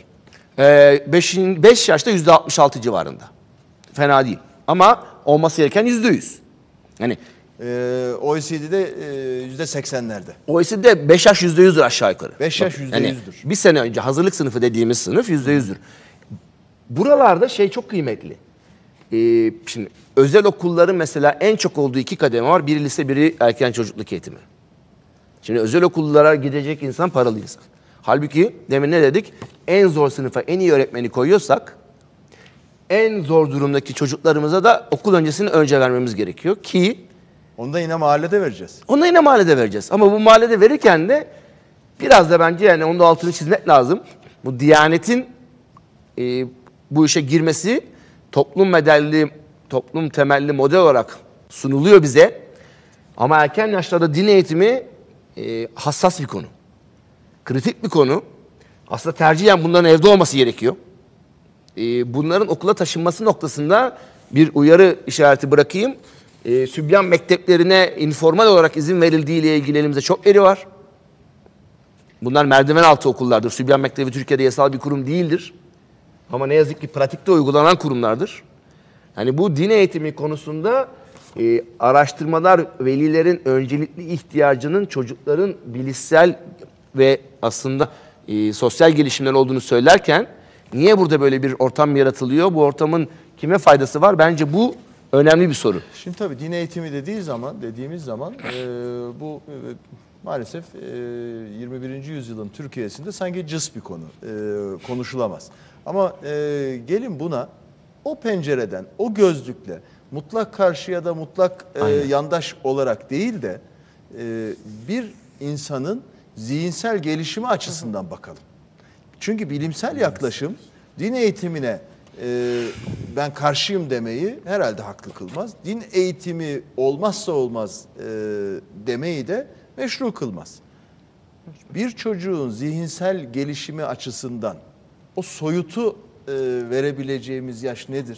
beş yaşta yüzde altmış altı civarında. Fena değil. Ama olması gereken yüzde yüz. Yani Ee, O E C D'de e, yüzde seksenlerde. O E C D'de beş yaş yüzde yüzdür aşağı yukarı. Beş yaş Bak, yüzde yani yüzdür. bir sene önce hazırlık sınıfı dediğimiz sınıf yüzde yüzdür. Buralarda şey çok kıymetli. Ee, şimdi özel okulların mesela en çok olduğu iki kademe var. Biri lise, biri erken çocukluk eğitimi. Şimdi özel okullara gidecek insan paralı insan. Halbuki demin ne dedik? En zor sınıfa en iyi öğretmeni koyuyorsak en zor durumdaki çocuklarımıza da okul öncesini önce vermemiz gerekiyor ki Onu da yine mahallede vereceğiz. onu yine mahallede vereceğiz. Ama bu mahallede verirken de biraz da bence yani onun da altını çizmek lazım. Bu Diyanet'in e, bu işe girmesi toplum modelli, toplum temelli model olarak sunuluyor bize. Ama erken yaşlarda din eğitimi e, hassas bir konu. Kritik bir konu. Aslında tercihen bunların evde olması gerekiyor. E, bunların okula taşınması noktasında bir uyarı işareti bırakayım. E, Sübyan mekteplerine informal olarak izin verildiği ile ilgili elimizde çok veri var. Bunlar merdiven altı okullardır. Sübyan Mektebi Türkiye'de yasal bir kurum değildir. Ama ne yazık ki pratikte uygulanan kurumlardır. Yani bu din eğitimi konusunda e, araştırmalar velilerin öncelikli ihtiyacının çocukların bilişsel ve aslında e, sosyal gelişimler olduğunu söylerken niye burada böyle bir ortam yaratılıyor? Bu ortamın kime faydası var? Bence bu önemli bir soru. Şimdi tabii din eğitimi dediği zaman, dediğimiz zaman e, bu e, maalesef e, yirmi birinci yüzyılın Türkiye'sinde sanki cız bir konu, e, konuşulamaz. Ama e, gelin buna o pencereden, o gözlükle mutlak karşı ya da mutlak e, yandaş olarak değil de e, bir insanın zihinsel gelişimi açısından bakalım. Çünkü bilimsel yaklaşım din eğitimine e, ben karşıyım demeyi herhalde haklı kılmaz. Din eğitimi olmazsa olmaz e, demeyi de meşru kılmaz. Bir çocuğun zihinsel gelişimi açısından o soyutu e, verebileceğimiz yaş nedir?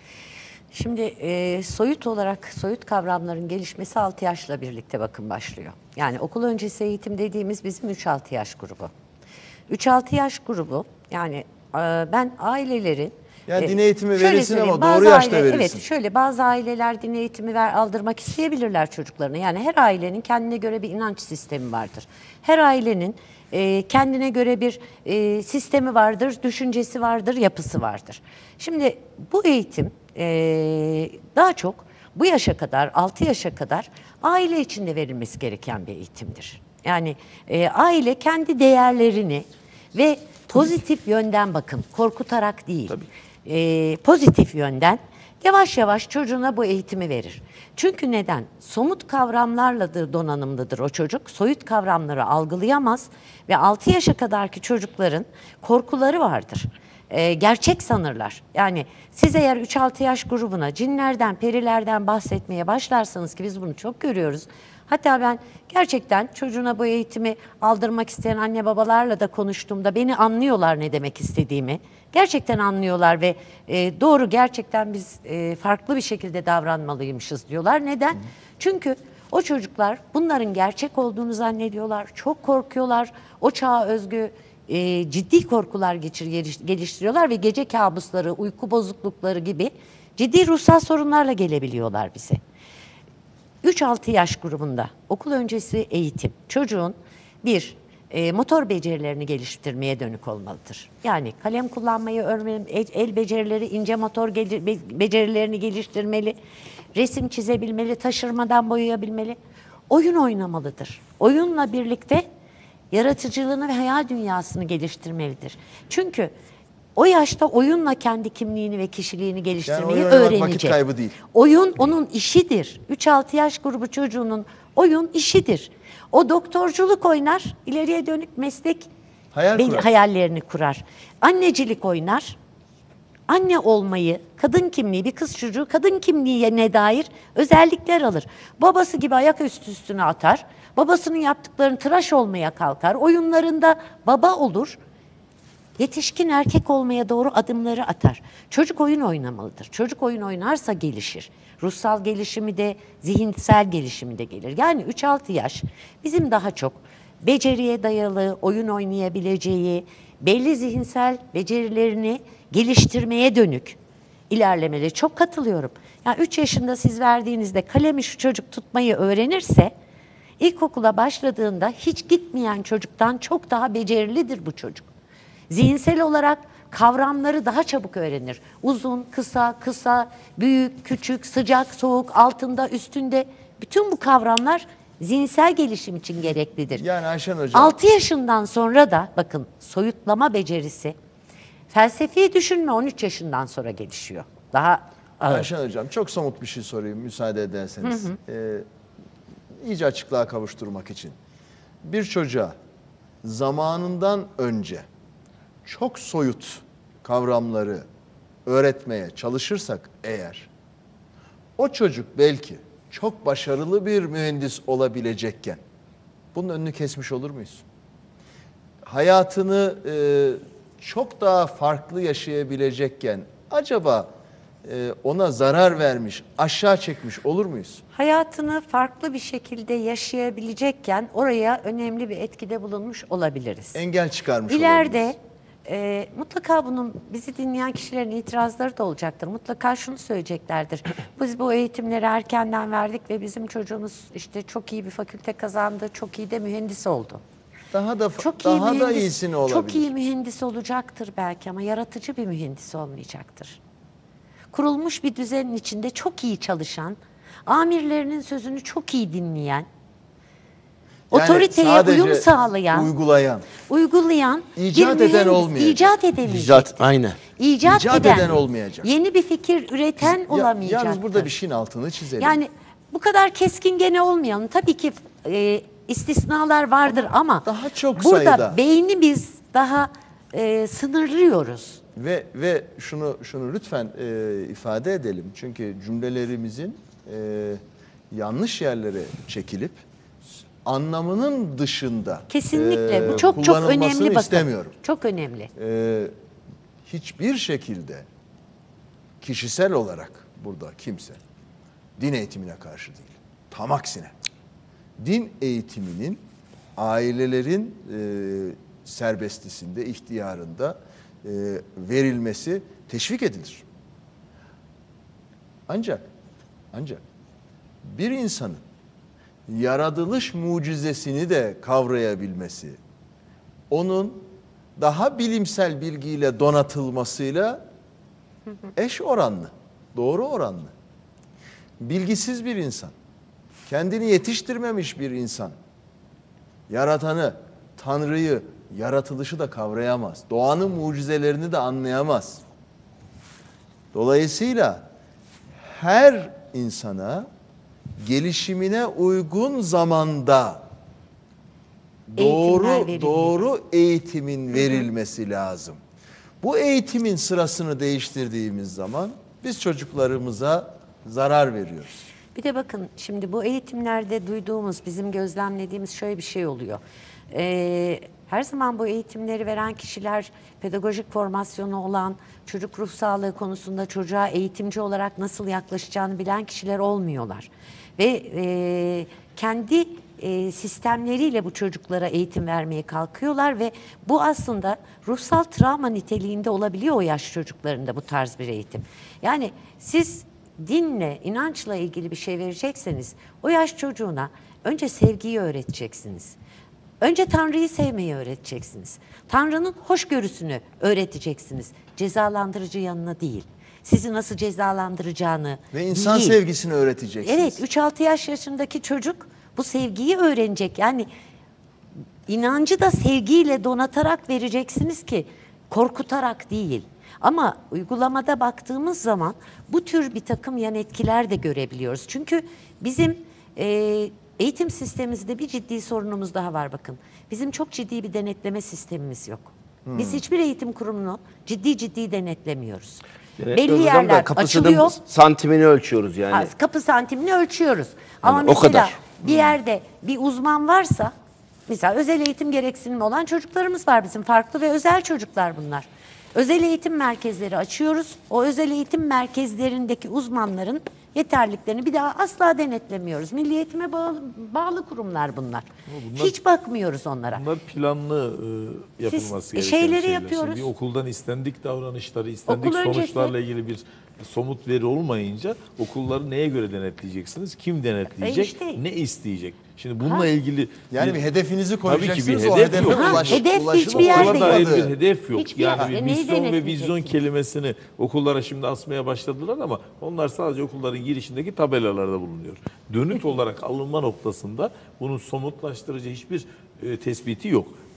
Şimdi e, soyut olarak soyut kavramların gelişmesi altı yaşla birlikte bakın başlıyor. Yani okul öncesi eğitim dediğimiz bizim üç altı yaş grubu. üç altı yaş grubu yani e, ben ailelerin Yani e, din eğitimi şöyle verilsin ama söyleyeyim, doğru bazı yaşta aile- verilsin. Evet şöyle bazı aileler din eğitimi ver, aldırmak isteyebilirler çocuklarına. Yani her ailenin kendine göre bir inanç sistemi vardır. Her ailenin e, kendine göre bir e, sistemi vardır, düşüncesi vardır, yapısı vardır. Şimdi bu eğitim e, daha çok bu yaşa kadar, altı yaşa kadar aile içinde verilmesi gereken bir eğitimdir. Yani e, aile kendi değerlerini ve pozitif yönden bakın, korkutarak değil, e, pozitif yönden yavaş yavaş çocuğuna bu eğitimi verir. Çünkü neden? Somut kavramlarla donanımlıdır o çocuk. Soyut kavramları algılayamaz ve altı yaşa kadarki çocukların korkuları vardır. E, gerçek sanırlar. Yani siz eğer üç altı yaş grubuna cinlerden, perilerden bahsetmeye başlarsanız ki biz bunu çok görüyoruz. Hatta ben gerçekten çocuğuna bu eğitimi aldırmak isteyen anne babalarla da konuştuğumda beni anlıyorlar ne demek istediğimi. Gerçekten anlıyorlar ve e, doğru gerçekten biz e, farklı bir şekilde davranmalıymışız diyorlar. Neden? Çünkü o çocuklar bunların gerçek olduğunu zannediyorlar. Çok korkuyorlar. O çağa özgü e, ciddi korkular geçir, geliş- geliştiriyorlar ve gece kabusları, uyku bozuklukları gibi ciddi ruhsal sorunlarla gelebiliyorlar bize. üç altı yaş grubunda okul öncesi eğitim çocuğun bir e, motor becerilerini geliştirmeye dönük olmalıdır. Yani kalem kullanmayı öğrenmeli, el, el becerileri, ince motor gel- be- becerilerini geliştirmeli, resim çizebilmeli, taşırmadan boyayabilmeli, oyun oynamalıdır. Oyunla birlikte yaratıcılığını ve hayal dünyasını geliştirmelidir. Çünkü o yaşta oyunla kendi kimliğini ve kişiliğini geliştirmeyi oyun oynamak öğrenecek. vakit kaybı değil. Oyun onun işidir. üç altı yaş grubu çocuğunun oyun işidir. O doktorculuk oynar, ileriye dönük meslek Hayal bel- kurar. hayallerini kurar. Annecilik oynar, anne olmayı, kadın kimliği, bir kız çocuğu kadın kimliğine dair özellikler alır. Babası gibi ayak üstü üstüne atar, babasının yaptıklarını tıraş olmaya kalkar, oyunlarında baba olur. Yetişkin erkek olmaya doğru adımları atar. Çocuk oyun oynamalıdır. Çocuk oyun oynarsa gelişir. Ruhsal gelişimi de, zihinsel gelişimi de gelir. Yani üç altı yaş bizim daha çok beceriye dayalı, oyun oynayabileceği, belli zihinsel becerilerini geliştirmeye dönük ilerlemeli. Çok katılıyorum. Yani üç yaşında siz verdiğinizde kalemi şu çocuk tutmayı öğrenirse, ilkokula başladığında hiç gitmeyen çocuktan çok daha becerilidir bu çocuk. Zihinsel olarak kavramları daha çabuk öğrenir. Uzun, kısa, kısa, büyük, küçük, sıcak, soğuk, altında, üstünde. Bütün bu kavramlar zihinsel gelişim için gereklidir. Yani Ayşen Hocam. altı yaşından sonra da bakın soyutlama becerisi Felsefi düşünme on üç yaşından sonra gelişiyor. Daha ağır. Ayşen Hocam çok somut bir şey sorayım müsaade ederseniz. Ee, iyice açıklığa kavuşturmak için. Bir çocuğa zamanından önce çok soyut kavramları öğretmeye çalışırsak eğer, o çocuk belki çok başarılı bir mühendis olabilecekken bunun önünü kesmiş olur muyuz? Hayatını e, çok daha farklı yaşayabilecekken acaba e, ona zarar vermiş, aşağı çekmiş olur muyuz? Hayatını farklı bir şekilde yaşayabilecekken oraya önemli bir etkide bulunmuş olabiliriz. Engel çıkarmış İleride olabiliriz. e, mutlaka bunun bizi dinleyen kişilerin itirazları da olacaktır. Mutlaka şunu söyleyeceklerdir. Biz bu eğitimleri erkenden verdik ve bizim çocuğumuz işte çok iyi bir fakülte kazandı, çok iyi de mühendis oldu. Daha da Çok iyi daha da mühendis, iyisini olabilir. Çok iyi mühendis olacaktır belki ama yaratıcı bir mühendis olmayacaktır. Kurulmuş bir düzenin içinde çok iyi çalışan, amirlerinin sözünü çok iyi dinleyen, Yani otoriteye sadece uyum sağlayan, uygulayan, uygulayan, İcat bir eden mühendis, olmayacak. icat edemeyecek. İcat, aynen. İcat, İcat eden, eden olmayacak. Yeni bir fikir üreten Ya- olamayacaktır. Yalnız burada bir şeyin altını çizelim. Yani bu kadar keskin gene olmayalım. Tabii ki e, istisnalar vardır ama daha çok burada sayıda. beyni biz daha e, sınırlıyoruz. Ve ve şunu şunu lütfen e, ifade edelim. Çünkü cümlelerimizin e, yanlış yerlere çekilip anlamının dışında Kesinlikle. e, Bu çok çok kullanılmasını önemli bakın. istemiyorum. Çok önemli. E, hiçbir şekilde kişisel olarak burada kimse din eğitimine karşı değil. Tam aksine. Din eğitiminin ailelerin e, serbestisinde, ihtiyarında e, verilmesi teşvik edilir. Ancak ancak bir insanın yaratılış mucizesini de kavrayabilmesi, onun daha bilimsel bilgiyle donatılmasıyla eş oranlı, doğru oranlı. Bilgisiz bir insan, kendini yetiştirmemiş bir insan, yaratanı, Tanrı'yı, yaratılışı da kavrayamaz. Doğanın mucizelerini de anlayamaz. Dolayısıyla her insana gelişimine uygun zamanda Eğitimler doğru verilmeli. doğru eğitimin verilmesi lazım. Bu eğitimin sırasını değiştirdiğimiz zaman biz çocuklarımıza zarar veriyoruz. Bir de bakın şimdi bu eğitimlerde duyduğumuz, bizim gözlemlediğimiz şöyle bir şey oluyor. Ee, her zaman bu eğitimleri veren kişiler pedagojik formasyonu olan, çocuk ruh sağlığı konusunda çocuğa eğitimci olarak nasıl yaklaşacağını bilen kişiler olmuyorlar. Ve e, kendi e, sistemleriyle bu çocuklara eğitim vermeye kalkıyorlar ve bu aslında ruhsal travma niteliğinde olabiliyor o yaş çocuklarında bu tarz bir eğitim. Yani siz dinle, inançla ilgili bir şey verecekseniz o yaş çocuğuna önce sevgiyi öğreteceksiniz. Önce Tanrı'yı sevmeyi öğreteceksiniz. Tanrı'nın hoşgörüsünü öğreteceksiniz. Cezalandırıcı yanına değil. Sizi nasıl cezalandıracağını Ve insan değil. sevgisini öğreteceksiniz. Evet, üç altı yaş yaşındaki çocuk bu sevgiyi öğrenecek. Yani inancı da sevgiyle donatarak vereceksiniz ki korkutarak değil. Ama uygulamada baktığımız zaman bu tür bir takım yan etkiler de görebiliyoruz. Çünkü bizim e, eğitim sistemimizde bir ciddi sorunumuz daha var bakın. Bizim çok ciddi bir denetleme sistemimiz yok. Biz hiçbir eğitim kurumunu ciddi ciddi denetlemiyoruz. Belli Hocam da yerler kapısının açılıyor. santimini ölçüyoruz yani. Ha, kapı santimini ölçüyoruz. Ama Yani o mesela kadar. bir yerde bir uzman varsa, mesela özel eğitim gereksinimi olan çocuklarımız var bizim, farklı ve özel çocuklar bunlar. Özel eğitim merkezleri açıyoruz. O özel eğitim merkezlerindeki uzmanların yeterliliklerini bir daha asla denetlemiyoruz. Milli eğitime bağlı, bağlı kurumlar bunlar. bunlar- Hiç bakmıyoruz onlara. Bunlar planlı e, yapılması Siz gereken şeyleri şeyler. yapıyoruz. Şimdi bir okuldan istendik davranışları, istendik Okul öncesi- sonuçlarla ilgili bir somut veri olmayınca okulları neye göre denetleyeceksiniz? Kim denetleyecek? E işte. Ne isteyecek? Şimdi bununla Ha. ilgili Yani bir hedefinizi Tabii ki bir koyacaksınız. O hedef hedefe yok. Ha, ulaş, hedef ulaşılıp hiçbir yerde okula dair yok. bir hedef yok. Hiçbir yani yerde. bir E, neyi misyon ve vizyon denetleyeceksiniz? kelimesini okullara şimdi asmaya başladılar ama onlar sadece okulların girişindeki tabelalarda bulunuyor. Dönüt olarak alınma noktasında bunun somutlaştırıcı hiçbir e, tespiti yok.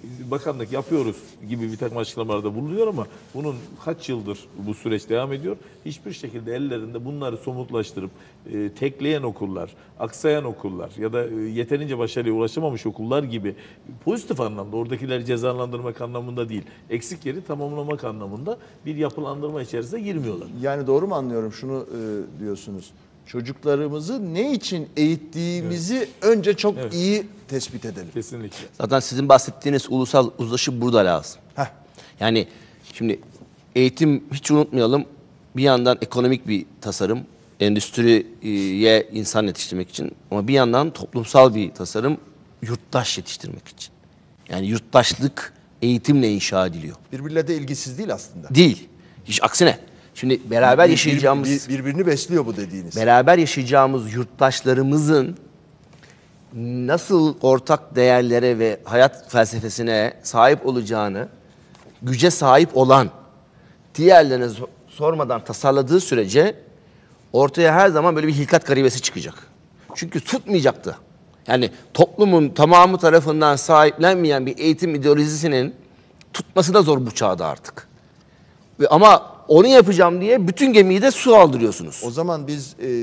bakanlık yapıyoruz gibi bir takım açıklamalarda bulunuyor ama bunun kaç yıldır bu süreç devam ediyor? Hiçbir şekilde ellerinde bunları somutlaştırıp e, tekleyen okullar, aksayan okullar ya da e, yeterince başarıya ulaşamamış okullar gibi pozitif anlamda, oradakileri cezalandırmak anlamında değil, eksik yeri tamamlamak anlamında bir yapılandırma içerisine girmiyorlar. Yani doğru mu anlıyorum? Şunu e, diyorsunuz. Çocuklarımızı ne için eğittiğimizi evet. önce çok evet. iyi tespit edelim. Kesinlikle. Zaten sizin bahsettiğiniz ulusal uzlaşı burada lazım. Heh. Yani şimdi eğitim hiç unutmayalım. Bir yandan ekonomik bir tasarım, endüstriye insan yetiştirmek için, ama bir yandan toplumsal bir tasarım, yurttaş yetiştirmek için. Yani yurttaşlık eğitimle inşa ediliyor. Birbirleriyle de ilgisiz değil aslında. Değil. Hiç aksine. Şimdi beraber bir, yaşayacağımız... Bir, bir, birbirini besliyor bu dediğiniz. Beraber yaşayacağımız yurttaşlarımızın nasıl ortak değerlere ve hayat felsefesine sahip olacağını güce sahip olan, diğerlerine sormadan tasarladığı sürece ortaya her zaman böyle bir hilkat garibesi çıkacak. Çünkü tutmayacaktı. Yani toplumun tamamı tarafından sahiplenmeyen bir eğitim ideolojisinin tutması da zor bu çağda artık. Ve ama onu yapacağım diye bütün gemiyi de su aldırıyorsunuz. O zaman biz e,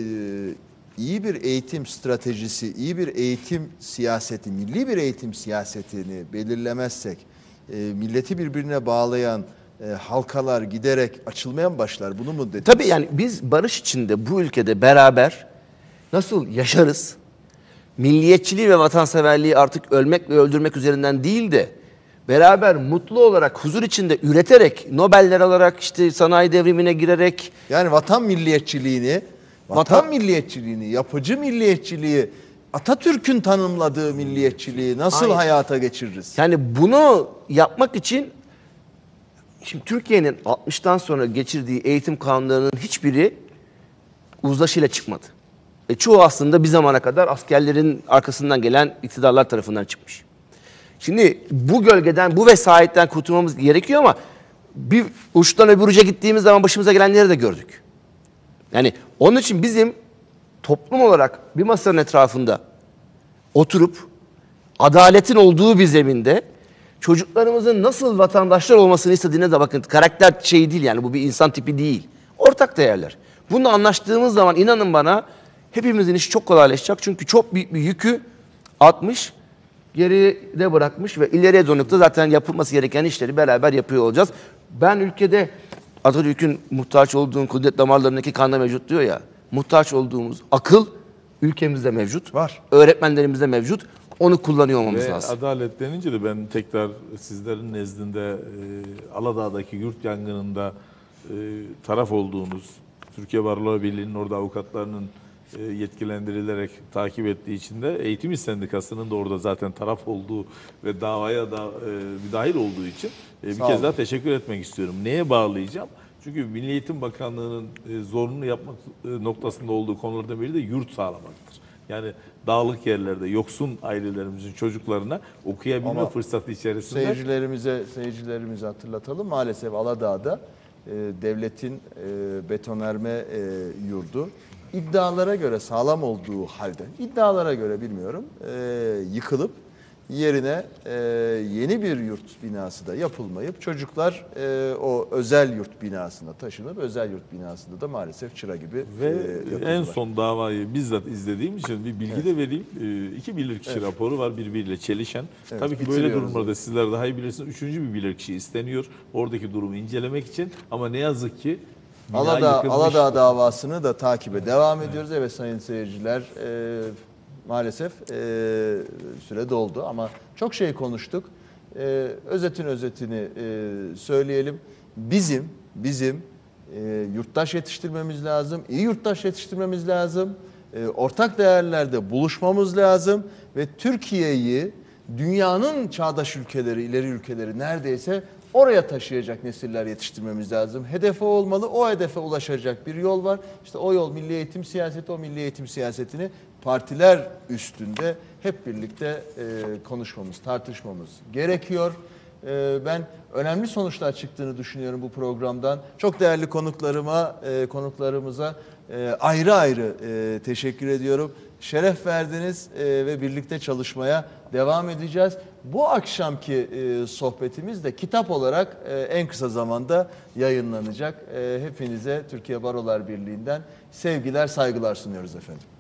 iyi bir eğitim stratejisi, iyi bir eğitim siyaseti, milli bir eğitim siyasetini belirlemezsek, e, milleti birbirine bağlayan e, halkalar giderek açılmaya mı başlar? Bunu mu dediniz? Tabii yani biz barış içinde bu ülkede beraber nasıl yaşarız? Milliyetçiliği ve vatanseverliği artık ölmek ve öldürmek üzerinden değil de beraber mutlu olarak, huzur içinde üreterek, Nobeller alarak, işte sanayi devrimine girerek... Yani vatan milliyetçiliğini, vatan, Vatan milliyetçiliğini, yapıcı milliyetçiliği, Atatürk'ün tanımladığı milliyetçiliği nasıl Aynen. hayata geçiririz? Yani bunu yapmak için, şimdi Türkiye'nin altmıştan sonra geçirdiği eğitim kanunlarının hiçbiri uzlaşıyla çıkmadı. E çoğu aslında bir zamana kadar askerlerin arkasından gelen iktidarlar tarafından çıkmış. Şimdi bu gölgeden, bu vesayetten kurtulmamız gerekiyor ama bir uçtan öbür uca gittiğimiz zaman başımıza gelenleri de gördük. Yani onun için bizim toplum olarak bir masanın etrafında oturup adaletin olduğu bir zeminde çocuklarımızın nasıl vatandaşlar olmasını istediğine de bakın. Karakter şeyi değil, yani bu bir insan tipi değil. Ortak değerler. Bununla anlaştığımız zaman inanın bana hepimizin işi çok kolaylaşacak. Çünkü çok büyük bir yükü atmış, geride bırakmış ve ileriye dönük de zaten yapılması gereken işleri beraber yapıyor olacağız. Ben ülkede Atatürk'ün muhtaç olduğun kudret damarlarındaki kanda mevcut diyor ya. Muhtaç olduğumuz akıl ülkemizde mevcut. Var. Öğretmenlerimizde mevcut. Onu kullanıyor olmamız Ve lazım. adalet denince de ben tekrar sizlerin nezdinde e, Aladağ'daki yurt yangınında e, taraf olduğunuz, Türkiye Barolar Birliği'nin orada avukatlarının e, yetkilendirilerek takip ettiği için de Eğitim İş Sendikası'nın da orada zaten taraf olduğu ve davaya da e, müdahil olduğu için e, bir Sağ kez olun. daha teşekkür etmek istiyorum. Neye bağlayacağım? Çünkü Milli Eğitim Bakanlığı'nın e, zorunlu yapmak e, noktasında olduğu konulardan biri de yurt sağlamaktır. Yani dağlık yerlerde yoksun ailelerimizin çocuklarına okuyabilme Ama fırsatı içerisinde... Seyircilerimize, seyircilerimize hatırlatalım. Maalesef Aladağ'da e, devletin e, betonerme e, yurdu iddialara göre sağlam olduğu halde, iddialara göre bilmiyorum, e, yıkılıp yerine e, yeni bir yurt binası da yapılmayıp çocuklar e, o özel yurt binasına taşınıp özel yurt binasında da maalesef çıra gibi Ve e, yapıldılar. en son davayı bizzat izlediğim için bir bilgi Evet. de vereyim. E, iki bilirkişi Evet. raporu var birbiriyle çelişen. Evet, Tabii ki böyle bitiriyoruz. durumlarda sizler daha iyi bilirsiniz. Üçüncü bir bilirkişi isteniyor oradaki durumu incelemek için. Ama ne yazık ki bina Aladağ, yıkılmış. Aladağ davasını da takibe devam ediyoruz. Evet sayın seyirciler, e, maalesef e, süre doldu ama çok şey konuştuk. E, özetin özetini e, söyleyelim. Bizim bizim e, yurttaş yetiştirmemiz lazım, iyi yurttaş yetiştirmemiz lazım. E, ortak değerlerde buluşmamız lazım ve Türkiye'yi dünyanın çağdaş ülkeleri, ileri ülkeleri neredeyse oraya taşıyacak nesiller yetiştirmemiz lazım. Hedefe olmalı. O hedefe ulaşacak bir yol var. İşte o yol milli eğitim siyaseti. O milli eğitim siyasetini partiler üstünde hep birlikte e, konuşmamız, tartışmamız gerekiyor. E, ben önemli sonuçlar çıktığını düşünüyorum bu programdan. Çok değerli konuklarıma, e, konuklarımıza e, ayrı ayrı e, teşekkür ediyorum. Şeref verdiniz e, ve birlikte çalışmaya devam edeceğiz. Bu akşamki e, sohbetimiz de kitap olarak e, en kısa zamanda yayınlanacak. E, hepinize Türkiye Barolar Birliği'nden sevgiler, saygılar sunuyoruz efendim.